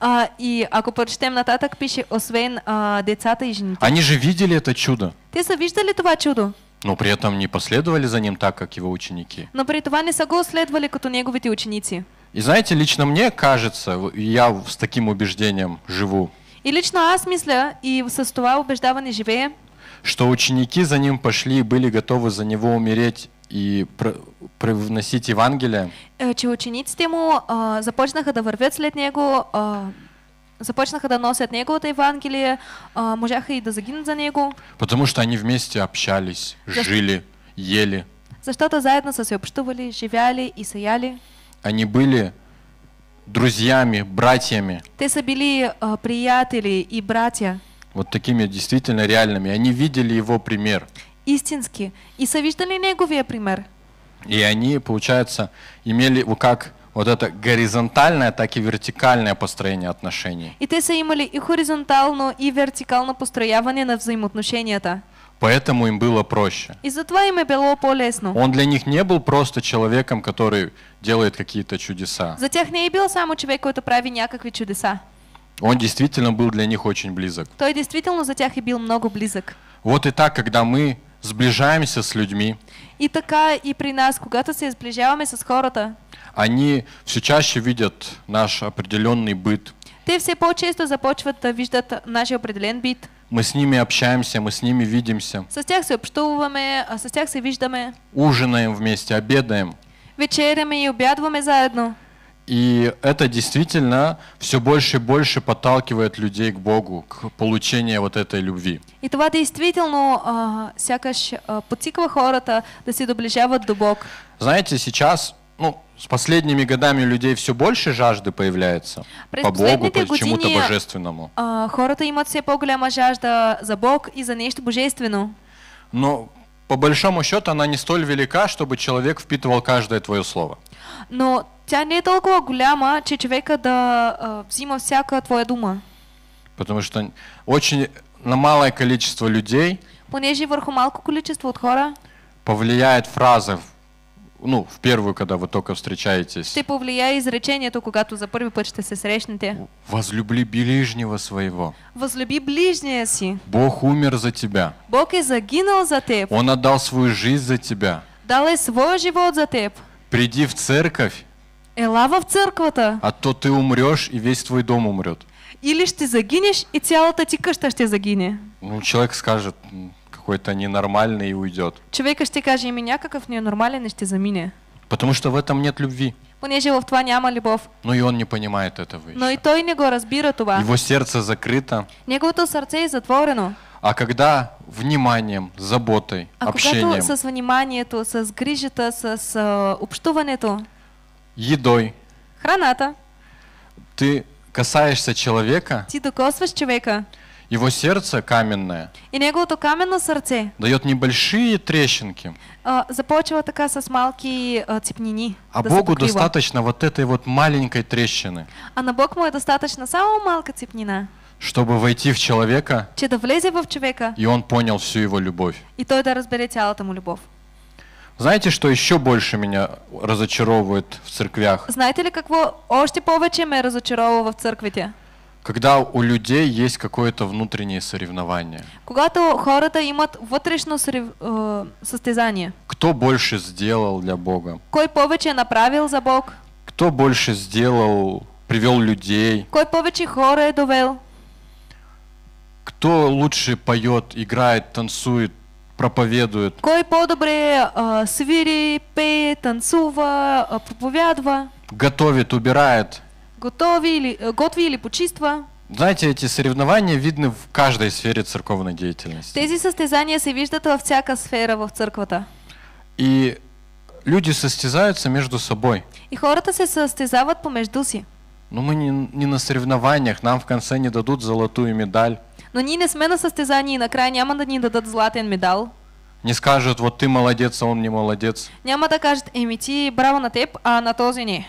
И ако прочетем нататък, пише, освен децата и жените. Они же видели это чудо, Те са виждали това чудо, но при этом не последовали за ним так, как его ученики. но при това не са го следвали като неговите ученици. И знаете, лично мне кажется, я с таким убеждением живу, И лично аз мисля, и с това убеждаване живея, что ученики за ним пошли и были готовы за него умереть и привносить Евангелие, че учениците му започнаха да вървят след него, започнаха да носят неговото Евангелие, можаха и да загинат за него, потому что они вместе общались, жили, ели. защото заедно са се общували, живяли и са яли. Они были друзьями, братьями, Те са били приятели и братя, вот такими действительно реальными. Они видели его пример. истински, и са виждали неговия пример. И они, получается, имели как вот это горизонтальное, так и вертикальное построение отношений. И те са имали и хоризонтално, и вертикално построяване на взаимоотношенията. Поэтому им было проще. И затова им е било по-лесно. Он для них не был просто человеком, который делает какие-то чудеса. За тях не е бил само човек, който прави някакви чудеса. Он действительно был для них очень близок. Той действително за тях е бил много близък. Вот и так, когда мы сближаемся с людьми, И така и при нас, когато се сближаваме с хората, они все чаще видят наш определенный быт. те все по-често започват да виждат нашия определен бит. Мы с ними общаемся, мы с ними видимся, С тях се общуваме, с тях се виждаме, ужинаем вместе, обедаем. вечеряме и обядваме заедно. И это действительно все больше и больше подталкивает людей к Богу, к получению вот этой любви. И това действително сякаш подсиква хората да се доближават до Бог. Знаете, сейчас, с последними годами у людей все больше жажды появляется През по Богу, последните по чему-то години божественному. Хората имат все по-голяма жажда за Бог и за нещо божествено. Но по большому счету она не столь велика, чтобы человек впитывал каждое твое слово. Но тя не е толкова голяма, че човека да взима всяка твоя дума. Потому что очень на малое количество людей Понеже върху малко количество от хора повлияет фраза, в первую, когда вы только встречаетесь. ще повлияе изречението, когато за първи път ще се срещнете. Возлюби ближнего своего. Възлюби ближния си. Бог умер за тебя. Бог е загинал за теб. Он отдал свою жизнь за тебя. Дал е своя живот за теб. Приди в церковь, Ела в църквата. а то ты умрешь, и весь твой дом умрет. Или ще загинеш и цялата ти къща ще загине. Человек скажет, какой-то ненормальный, и уйдет. Човека ще каже, някакъв ненормален и ще замине. Потому что в этом нет любви. Понеже в това няма любов. Но и он не понимает этого Но и еще. той не го разбира това. Его сердце закрыто. Неговото сърце е затворено. А когда вниманием, заботой, А общением, когато с вниманието, с грижата, с общуването, едой, храната, ты касаешься человека, ти докосваш човека его сердце каменное и неговото каменно сърце дает небольшие трещинки. започва така с малки цепнини А да се Богу покрива. достаточно вот этой вот маленькой трещины, А на Бог му е достатъчно само малка цепнина, чтобы войти в человека, че да влезе в човека и он понял всю его любовь. и той да разбере цялата му любов. Знаете, что еще больше меня разочаровывает в церквях? Знаете ли какво още повече ме разочарова в църквите? Когда у людей есть какое-то внутреннее соревнование. Когато хората имат вътрешно състезание. Кто больше сделал для Бога? Кой повече е направил за Бог? Кто больше сделал, привел людей? Кой повече хора е довел? Кто лучше поет, играет, танцует, проповедует? Кой по-добре свири, пее, танцува, проповядва? Готовит, убирает? Готви или почиства? Знаете, эти соревнования видны в каждой сфере церковной деятельности. Тези състезания се виждат във всяка сфера в църквата. И люди состязаются между собой. И хората се състезават помежду си. Но мы не на соревнованиях, нам в конце не дадут золотую медаль. Но ние не сме на състезание и накрая няма да ни дадат златен медал. Не скажут, вот ты молодец, а он не молодец. Няма да кажат, еми ти браво на теб, а на този не.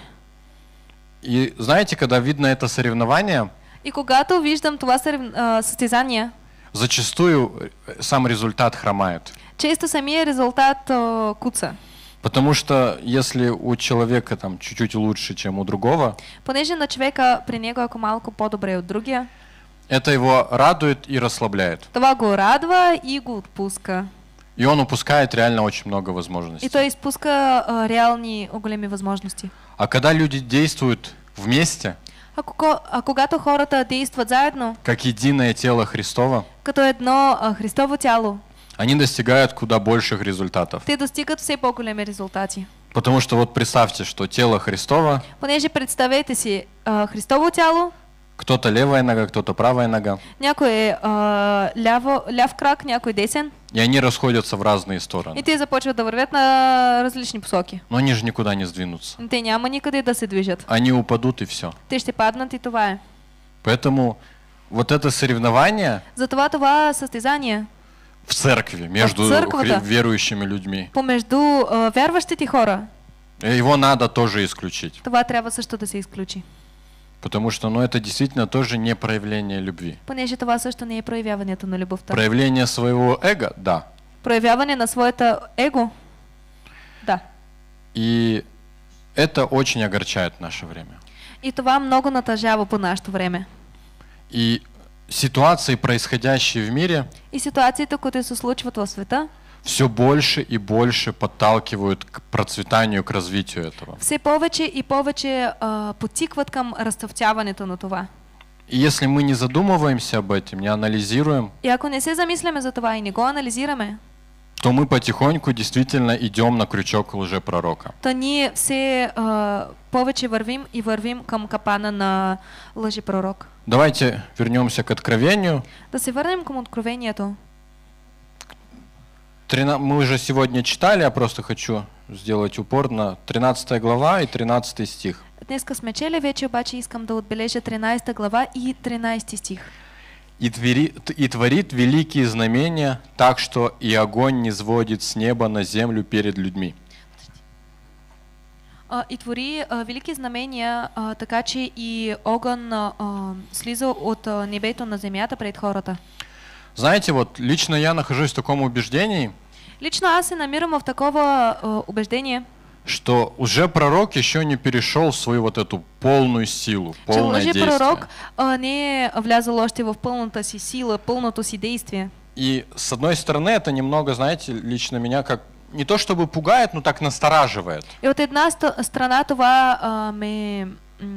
И знаете, когда видно это соревнование, И когато виждам това състезание, зачастую сам результат хромает. често самия резултат куца. Потому что если у человека там чуть-чуть лучше, чем у другого, Понеже на човека при него ако малко по-добре от другия, это его радует и расслабляет. това го радва и го отпуска. И он упускает реально очень много И возможностей. той изпуска реални големи възможности. А когда люди действуют вместе, А когато хората действат заедно, как единое тело Христово, като едно Христово тяло, они достигают куда больших результатов. те достигат все по-големи резултати. Потому что вот представьте, что тело Христово, Понеже представете си Христово тяло, кто-то левая нога, кто-то правая нога, някой е ляв крак, някой десен, и они расходятся в разные и стороны. те започват да вървят на различни посоки. Но они же никуда не сдвинутся. Те няма никъде да се движат. Они упадут и все. Те ще паднат и това е. Поэтому вот это соревнование Затова това състезание в церкви между церква-то. верующими людьми, помежду вярващите хора, его надо тоже исключить. това трябва също да се изключи. Потому что это действительно тоже не проявление любви. Понеже това също не е проявяването на любовта. Проявление своего эго, да. Проявяване на своето его, да. И это очень огорчает наше время. И това много натъжава по нашето време. И ситуации, происходящие в мире, И ситуациите, които се случват в света, все больше и больше подталкивают к процветанию, к развитию этого. все повече и повече подтикват към разцъфтяването на това. И если мы не задумываемся об этом, не анализируем, И ако не се замисляме за това и не го анализираме, то мы потихоньку действительно идем на крючок лжепророка. то ние все повече вървим към капана на лъжепророк. Давайте вернемся к Откровению. Да се върнем към Откровението. Мы уже сегодня читали, я просто хочу сделать упор на 13 глава и 13 стих. Днеска сме чели вече, обаче искам да отбележа 13 глава и 13 стих. И творит великие знамения, так что и огонь не сводит с неба на землю перед людьми. И твори велики знамения, така че и огън слиза от небето на земята пред хората. Знаете, вот лично я нахожусь в таком убеждении, Лично аз се намирам в такова убеждение, что уже пророк еще не перешел в свою вот эту полную силу, че полное действие. лъжепророк не е влязъл още в пълната си сила, пълното си действие. И с одной стороны это немного, знаете, лично меня как не то чтобы пугает, но так настораживает. И от една страна това ме...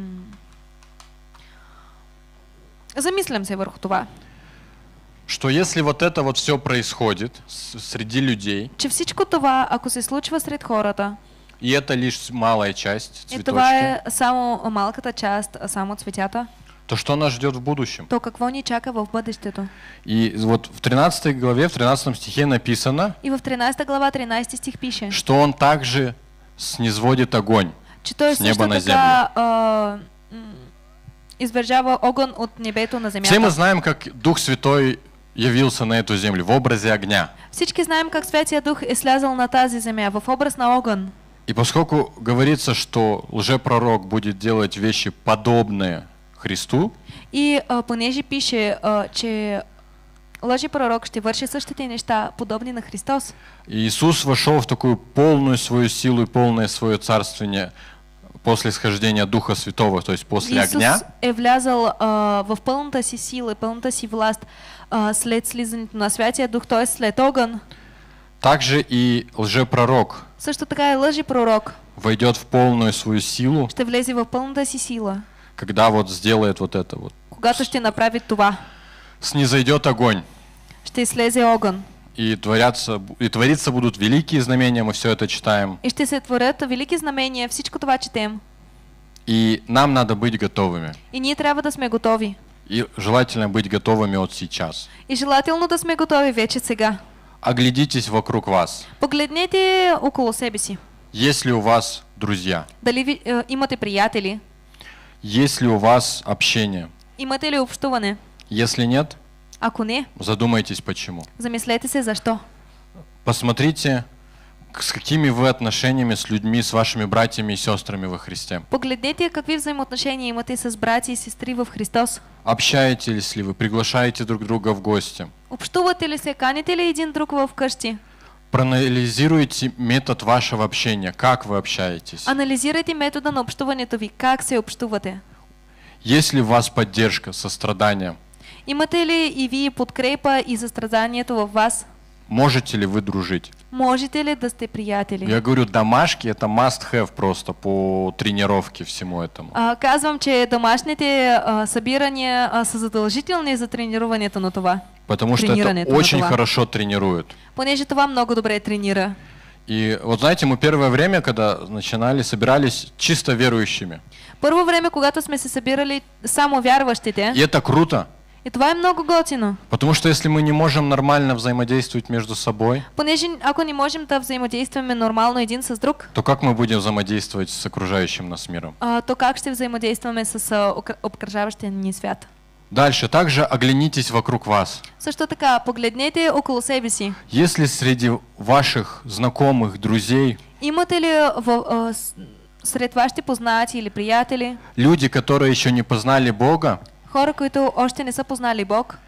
Замислям се върху това. Что если вот это вот все происходит среди людей, Че всичко това, ако се случва сред хората, и это лишь малая часть, и това цветочки, е само малката част, само цветята, то что нас ждет в будущем? то какво ни чака в бъдещето? И вот в 13 главе, в 13 стихе написано, И в 13 глава, 13 стих пише, что он также снизводит огонь че той с неба също на така извържава огън от небето на Все мы земята. знаем, как Дух Святой явился на эту землю в образе огня. Всички знаем как Святия Дух е слязал на тази земя в образ на огън. И поскольку говорится, что лжепророк будет делать вещи подобные Христу, И понеже пише, че лъжи пророк ще върши същите неща, подобни на Христос. И Иисус вошел в такую полную свою силу и полное свое царствование после схождения Духа Святого, то есть после огня. Исус е влязал в пълната си сила и пълната си власт след слизането на Святия Дух, т.е. след огън. Также и лжепророк Също така и лъжи пророк войдет в полную свою силу, ще влезе в пълната си сила, когда вот сделает вот это вот. когато ще направи това. Снизойдет огонь, Ще слезе огън и твориться будут великие знамения, мы все это читаем. и ще се творят велики знамения, всичко това четем. И нам надо быть готовыми. И ние трябва да сме готови. И желательно быть готовыми от сейчас. И желателно да сме готови вече сега. Оглядитесь вокруг вас. Погледнете около себе си. Есть ли у вас друзья? Дали имате приятели? Есть ли у вас общение? Имате ли общуване? Если нет, Ако не, задумайтесь почему. замислете се защо. Посмотрите, с какими вы отношениями с людьми, с вашими братьями и сестрами во Христе. Погледнете какви взаимоотношения имате с брати и сестри в Христос. Общаетесь ли вы, приглашаете друг друга в гости? Общувате ли се, каните ли един друг в къщи? Проанализируйте метод вашего общения, как вы общаетесь. Анализирайте метода на общуването ви, как се общувате. Есть ли у вас поддержка, сострадание? Имате ли и вие подкрепа и състраданието във вас? Можете ли вы дружить? Можете ли да сте приятели? Я говорю, домашки это must have просто по тренировке всему этому. Казвам, че домашните събирания са задължителни за тренируването на това. Потому что это очень хорошо тренирует. Понеже това много добре тренира. И вот знаете, мы первое время, когда начинали, собирались чисто верующими. Първо време, когато сме се събирали само вярващите. И это круто. И това е много готино. Потому что если мы не можем нормально взаимодействовать между собой, Понеже ако не можем да взаимодействаме нормално един с друг, то как мы будем взаимодействовать с окружающим нас миром? то как ще взаимодействаме с обкръжаващия ни свят? Дальше, также оглянитесь вокруг вас. Също така, погледнете около себе си. Если среди ваших знакомых, друзей, Имате ли сред вашите познати или приятели люди, которые еще не познали Бога хора, които още не са познали Бог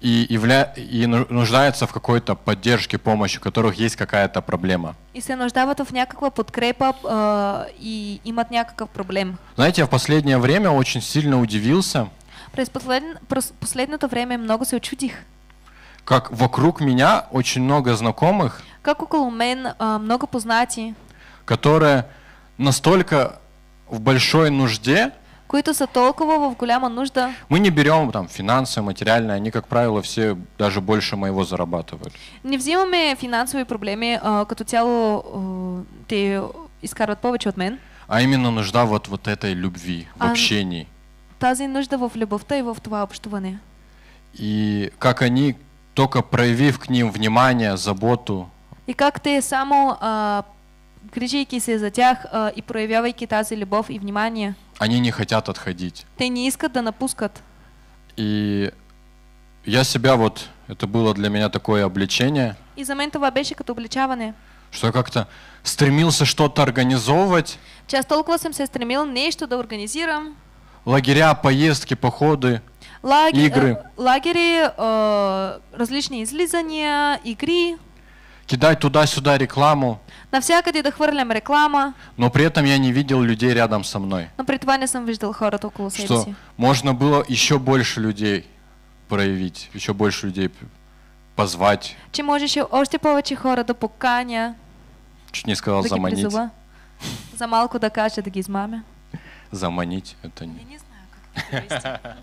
и нуждаются в какой-то поддержке, помощи, у которых есть какая-то проблема? и се нуждават в някаква подкрепа и имат някакъв проблем? Знаете, я в последнее время очень сильно удивился, През последното време много се очудих. как вокруг меня очень много знакомых, Как около мен много познати, которые настолько в большой нужде, които са толкова в голяма нужда. мы не берем там финансовые, материальные, они, как правило, все даже больше моего зарабатывают. Не взимаме финансови проблеми, като цяло те изкарват повече от мен. А именно нужда вот этой любви, в общении. Тази нужда в любовта и в това общуване. И как они, только проявив к ним внимание, заботу, И как те само грижейки се за тях и проявявайки тази любов и внимание, они не хотят отходить. те не искат да напускат. И я себя вот, это было для меня такое обличение, И за мен това беше като обличаване. что я как-то стремился что-то организовывать, Че аз толкова съм се стремил нещо да организирам. лагеря, поездки, походы, игры. Лагери, различни излизания, игри. Кидать туда-сюда рекламу, Навсякъде да хвърлям реклама, но при этом я не видел людей рядом со мной. но при това не съм виждал хората около себе Что си. можно было еще больше людей проявить, еще больше людей позвать. Че можеше още повече хора да поканя, Чуть не сказал да ги заманить. призова. За малко да кажа, да ги измамя. Заманить это не. Не знаю как это перевести.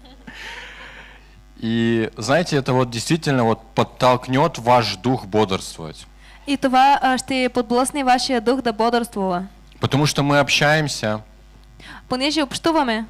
И знаете, это вот действительно вот подтолкнет ваш дух бодрствовать. И това ще подблъсне вашия дух да бодрствува. Потому что мы общаемся, Понеже общуваме,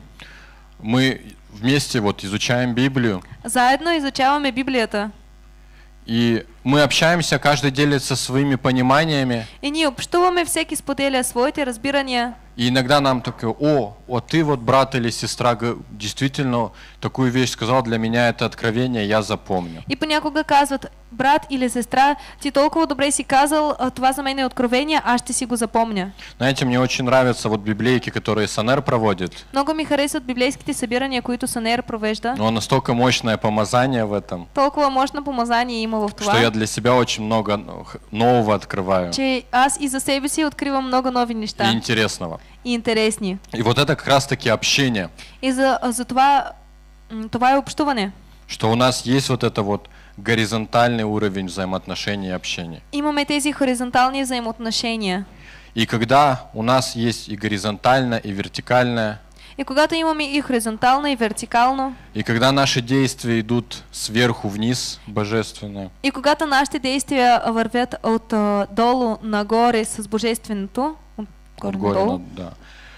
мы вместе вот изучаем Библию, заедно изучаваме Библията. и Мы общаемся, каждый делится своими пониманиями. И ние общуваме, всеки споделя своите разбирания. И иногда нам такое: о, ты вот брат или сестра, действительно такую вещь сказал, для меня это откровение, я запомню. И понякога казват: брат или сестра, ти толкова добре си казал, това за мен е откровение, аз ще си го запомня. Знаете, мне очень нравятся вот библейки, которые СНР проводит. Много ми харесват библейските събирания, които СНР провежда. Но настолько мощное помазание в этом, Толкова мощно помазание има в това, что я для себя очень много нового открываю. че аз и за себе си откривам много нови неща. И интересного. И интересни. И вот это как раз-таки общение. И за това, това е общуване. Что у нас есть вот это вот горизонтальный уровень взаимоотношений и общения. Имаме тези хоризонтални взаимоотношения. И когда у нас есть и горизонтальное, и вертикальное, И когато имаме и хоризонтално, и вертикално, и когда наши действия идут сверху вниз, божественное, и когато нашите действия вървят от долу нагоре с божественото, от горе надолу, да,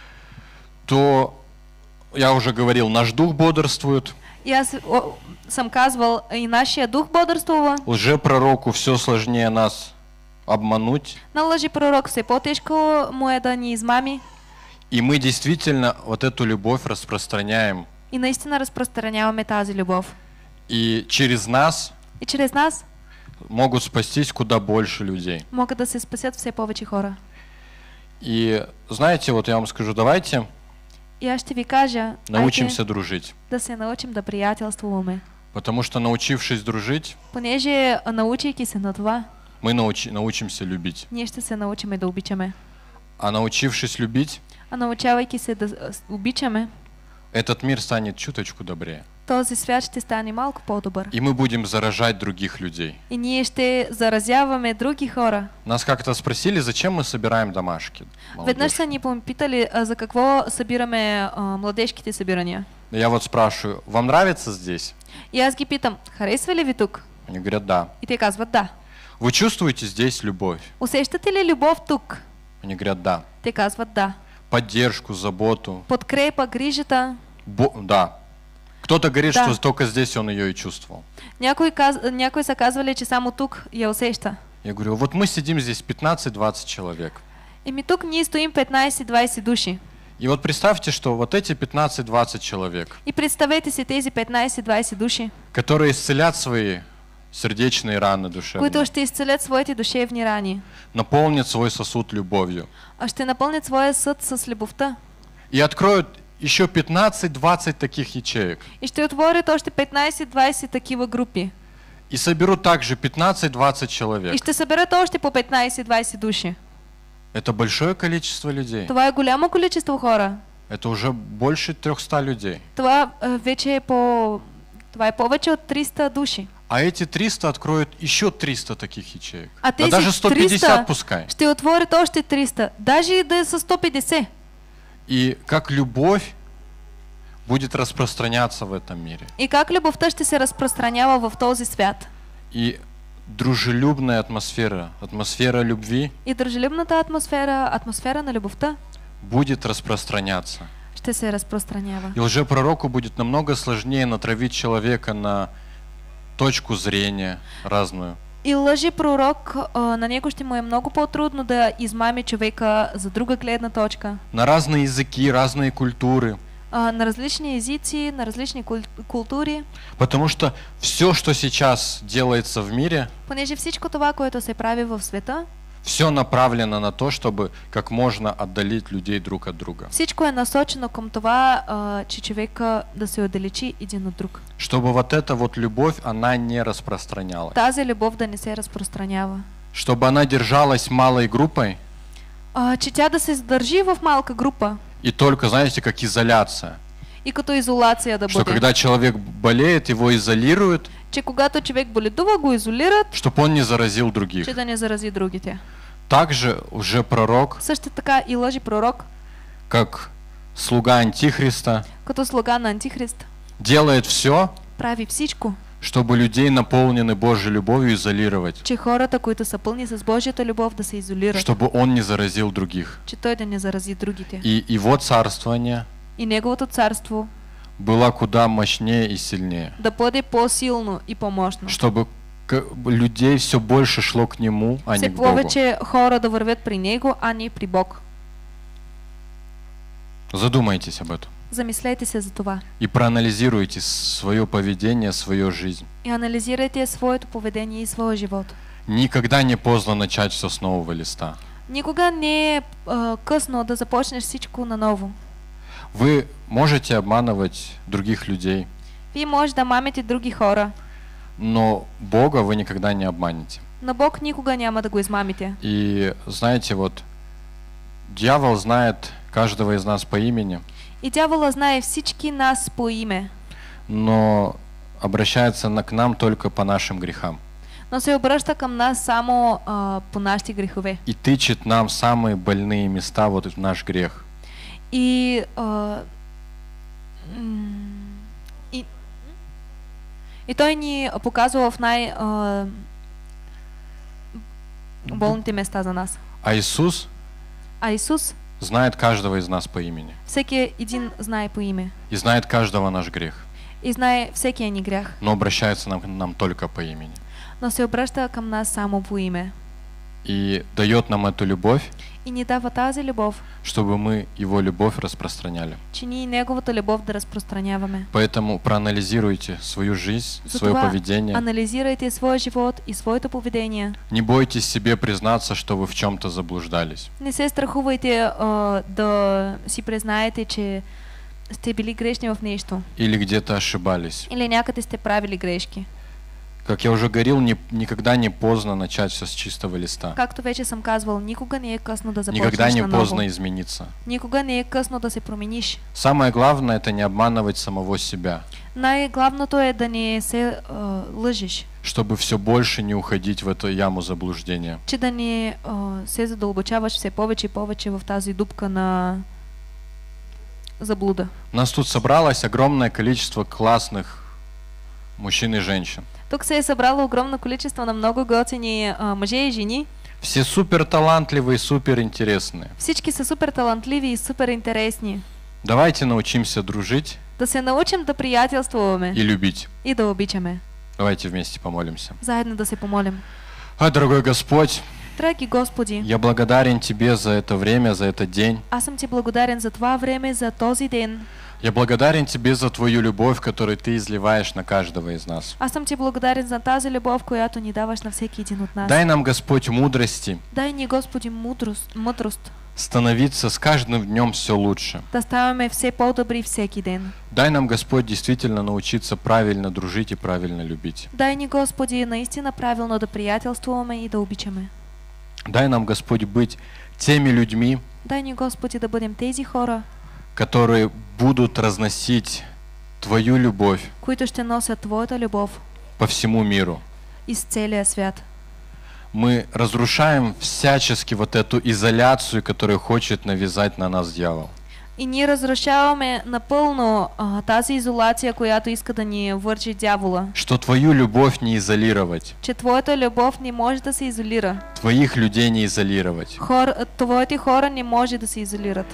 то, я уже говорил, наш дух бодрствует, и аз съм казвал, и нашия дух бодрствува, лжепророку все сложнее нас обмануть, на лъжи пророк все по-тежко му е да ни измами, и мы действительно вот эту любовь распространяем. и наистина разпространяваме тази любов. И через нас И чрез нас могут спастись куда больше людей. могат да се спасят все повече хора. И знаете, вот я вам скажу, давайте И аз ще ви кажа, научимся дружить. да се научим да приятелствуваме. Потому что, научившись дружить, Понеже научейки се на това, мы научимся любить. ние ще се научим да обичаме. А научившись любить, А научавайки се да обичаме, этот мир станет чуточку добрее. този свят ще стане малко по-добър. И мы будем заражать других людей. И ние ще заразяваме други хора. Нас как-то спросили, зачем мы собираем домашки. Веднъж са ни попитали за какво събираме младежките събирания. Я вот спрашиваю, вам нравится здесь? И аз ги питам, харесва ли ви тук? Они говорят, да. И те казват да. Вы чувствуете здесь любовь? Усещате ли любов тук? Они говорят, да. Те казват да. Поддержку, заботу. Подкрепа, грижата. Да. Кто-то говорит, Да. что только здесь он ее и чувствовал. Някои са казвали, че само тук я усеща. Я говорю, вот мы сидим здесь 15-20 человек. Еми тук ние стоим 15-20 души. И вот представьте, что вот эти 15-20 человек, И представете си тези 15-20 души, которые исцелят свои сердечные раны душевные, които ще изцелят своите душевни рани, наполнят свой сосуд любовью а ще напълнят своя съд с любовта и откроют еще 15-20 таких ячеек. и ще отворят още 15-20 такива групи. И соберут также 15-20 человек. И ще съберат още по 15-20 души. Это большое количество людей. Това е голямо количество хора. Это уже больше 300 людей. Това вече е това е повече от 300 души. А эти 300 откроют еще 300 таких ячеек. А Да тези даже 150 300 пускай. ще отворят още 300. Даже и да е с 150. И как любовь будет распространяться в этом мире. И как любовта ще се разпространява в този свят. И дружелюбная атмосфера, атмосфера любви И дружелюбната атмосфера, атмосфера на любовта будет распространяться. ще се разпространява. И лжепророку будет намного сложнее натравить человека на точку зрения разную. И лъжи пророк, на него ще му е много по-трудно да измами човека за друга гледна точка. На разные языки, разные культуры. На различни езици, на различни култури. Потому что все, что сейчас делается в мире, Понеже всичко това, което се прави в света, все направлено на то, чтобы как можно отдалить людей друг от друга. всичко е насочено към това, че човека да се отдалечи един от друг. Чтобы вот эта вот любовь, она не распространялась. Тази любов да не се разпространява. Чтобы она держалась малой группой Че тя да се задържи в малка група и только, знаете, как изоляция. и като изолация да Что бъде. когда человек болеет, его изолируют, Че когато човек боледува, го изолират, чтобы он не заразил других. че да не зарази другите. Также уже пророк, Също така и лъжи пророк, как слуга Антихриста, като слуга на Антихрист, делает все, прави всичко, чтобы людей, наполненных Божьей любовью, изолировать, че хората, които са пълни с Божията любов, да се изолират, чтобы он не заразил других. че той да не зарази другите. И его царствование И неговото царство было куда мощнее и сильнее, да бъде по-силно и по-мощно. чтобы людей все больше шло к Нему, а не все к Богу. повече хора да вървят при Него, а не при Бог. Задумайтесь об этом. Замислете се за това. И проанализируйте свое поведение, свою жизнь. И анализирайте своето поведение и своя живот. Никогда не поздно начать все с нового листа. Никога не е късно да започнеш всичко наново. Вы можете обманывать других людей, Вие може да мамите други хора, но Бога вы никогда не обманете. но Бог никога няма да го измамите. И знаете, вот дьявол знает каждого из нас по имени, И дявола знае всички нас по име, но обращается к нам только по нашим грехам. но се обръща към нас само по нашите грехове. И тычет нам самые больные места вот в наш грех. И той ни показва в болните места за нас. А Иисус А Исус знает каждого из нас по имени. всеки един знае по име. И знает каждого наш грех. И знае всекия ни грях, Но обращается нам только по имени. но се обръща към нас само по име. И дает нам эту любовь, И ни дава тази любов, чтобы мы Его любовь распространяли. че ние неговата любов да разпространяваме. Поэтому проанализируйте свою жизнь, свое Затова поведение. анализирайте своя живот и своето поведение. Не бойтесь себе признаться, что вы в чем-то заблуждались. Не се страхувайте да си признаете, че сте били грешни в нещо. Или где-то ошибались. Или някъде сте правили грешки. Как я уже говорил, никогда не поздно начать все с чистого листа. Както вече съм казвал, никога не е късно да Никогда започнеш не наново. поздно измениться. Никога не е късно да се промениш. Самое главное — это не обманывать самого себя, Най-главното е да не се лъжиш, чтобы все больше не уходить в эту яму заблуждения. че да не се задълбочаваш все повече и повече в тази дупка на заблуда. У нас тут собралось огромное количество классных мужчин и женщин. Тук се е събрало огромно количество на много готини мъже и жени. Все супер талантливые, супер интересные. Всички са супер талантливи и супер интересни. Давайте научимся дружить Да се научим да приятелствуваме и любить. и да обичаме. Давайте вместе помолимся. Заедно да се помолим. Дорогой Господь, Драги Господи, я благодарен Тебе за это время, за этот день. аз съм Ти благодарен за това време, за този ден. Я благодарен Тебе за Твою любовь, которую Ты изливаешь на каждого из нас. Аз съм Ти благодарен за тази любов, която ни даваш на всеки един от нас. Дай нам, Господь, мудрости Дай ни, Господи, мъдрост, становиться с каждым днем все лучше. да ставаме все по-добри всеки ден. Дай нам, Господь, действительно научиться правильно дружить и правильно любить. Дай ни, Господи, наистина правилно да приятелствуваме и да обичаме. Дай нам, Господь, быть теми людьми, Дай ни, Господи, да бъдем тези хора, которые будут разносить Твою любовь които ще носят Твоята любов по всему миру. из целия свят. Мы разрушаем всячески вот эту изоляцию, которую хочет навязать на нас дьявол. И ние разрушаваме напълно тази изолация, която иска да ни вържи дявола. Что Твою любовь не изолировать, Че Твоята любов не може да се изолира. Твоих людей не изолировать. Твоите хора не може да се изолират.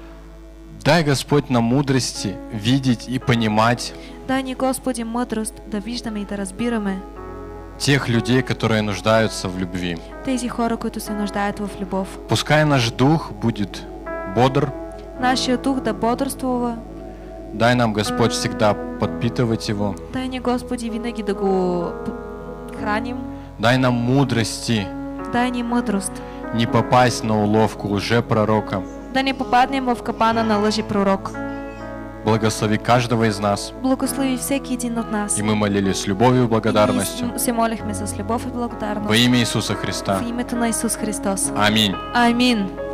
Дай, Господь, нам мудрости видеть и понимать Дай ни, Господи, мъдрост да виждаме и да разбираме тех людей, которые нуждаются в любви. тези хора, които се нуждаят в любов. Пускай наш дух будет бодр. Нашия дух да бодрствува. Дай нам, Господь, всегда подпитывать его. Дай ни, Господи, винаги да го храним. Дай нам мудрости Дай ни мъдрост. не попасть на уловку лжепророка. Да не попаднем в капана на лъжепророк. Благослови каждого из нас. Благослови всеки един от нас. И мы молились с любовью и И благодарностью. ние се молихме с любов и благодарност. Во имя Иисуса Христа. В името на Исус Христос. Аминь. Амин.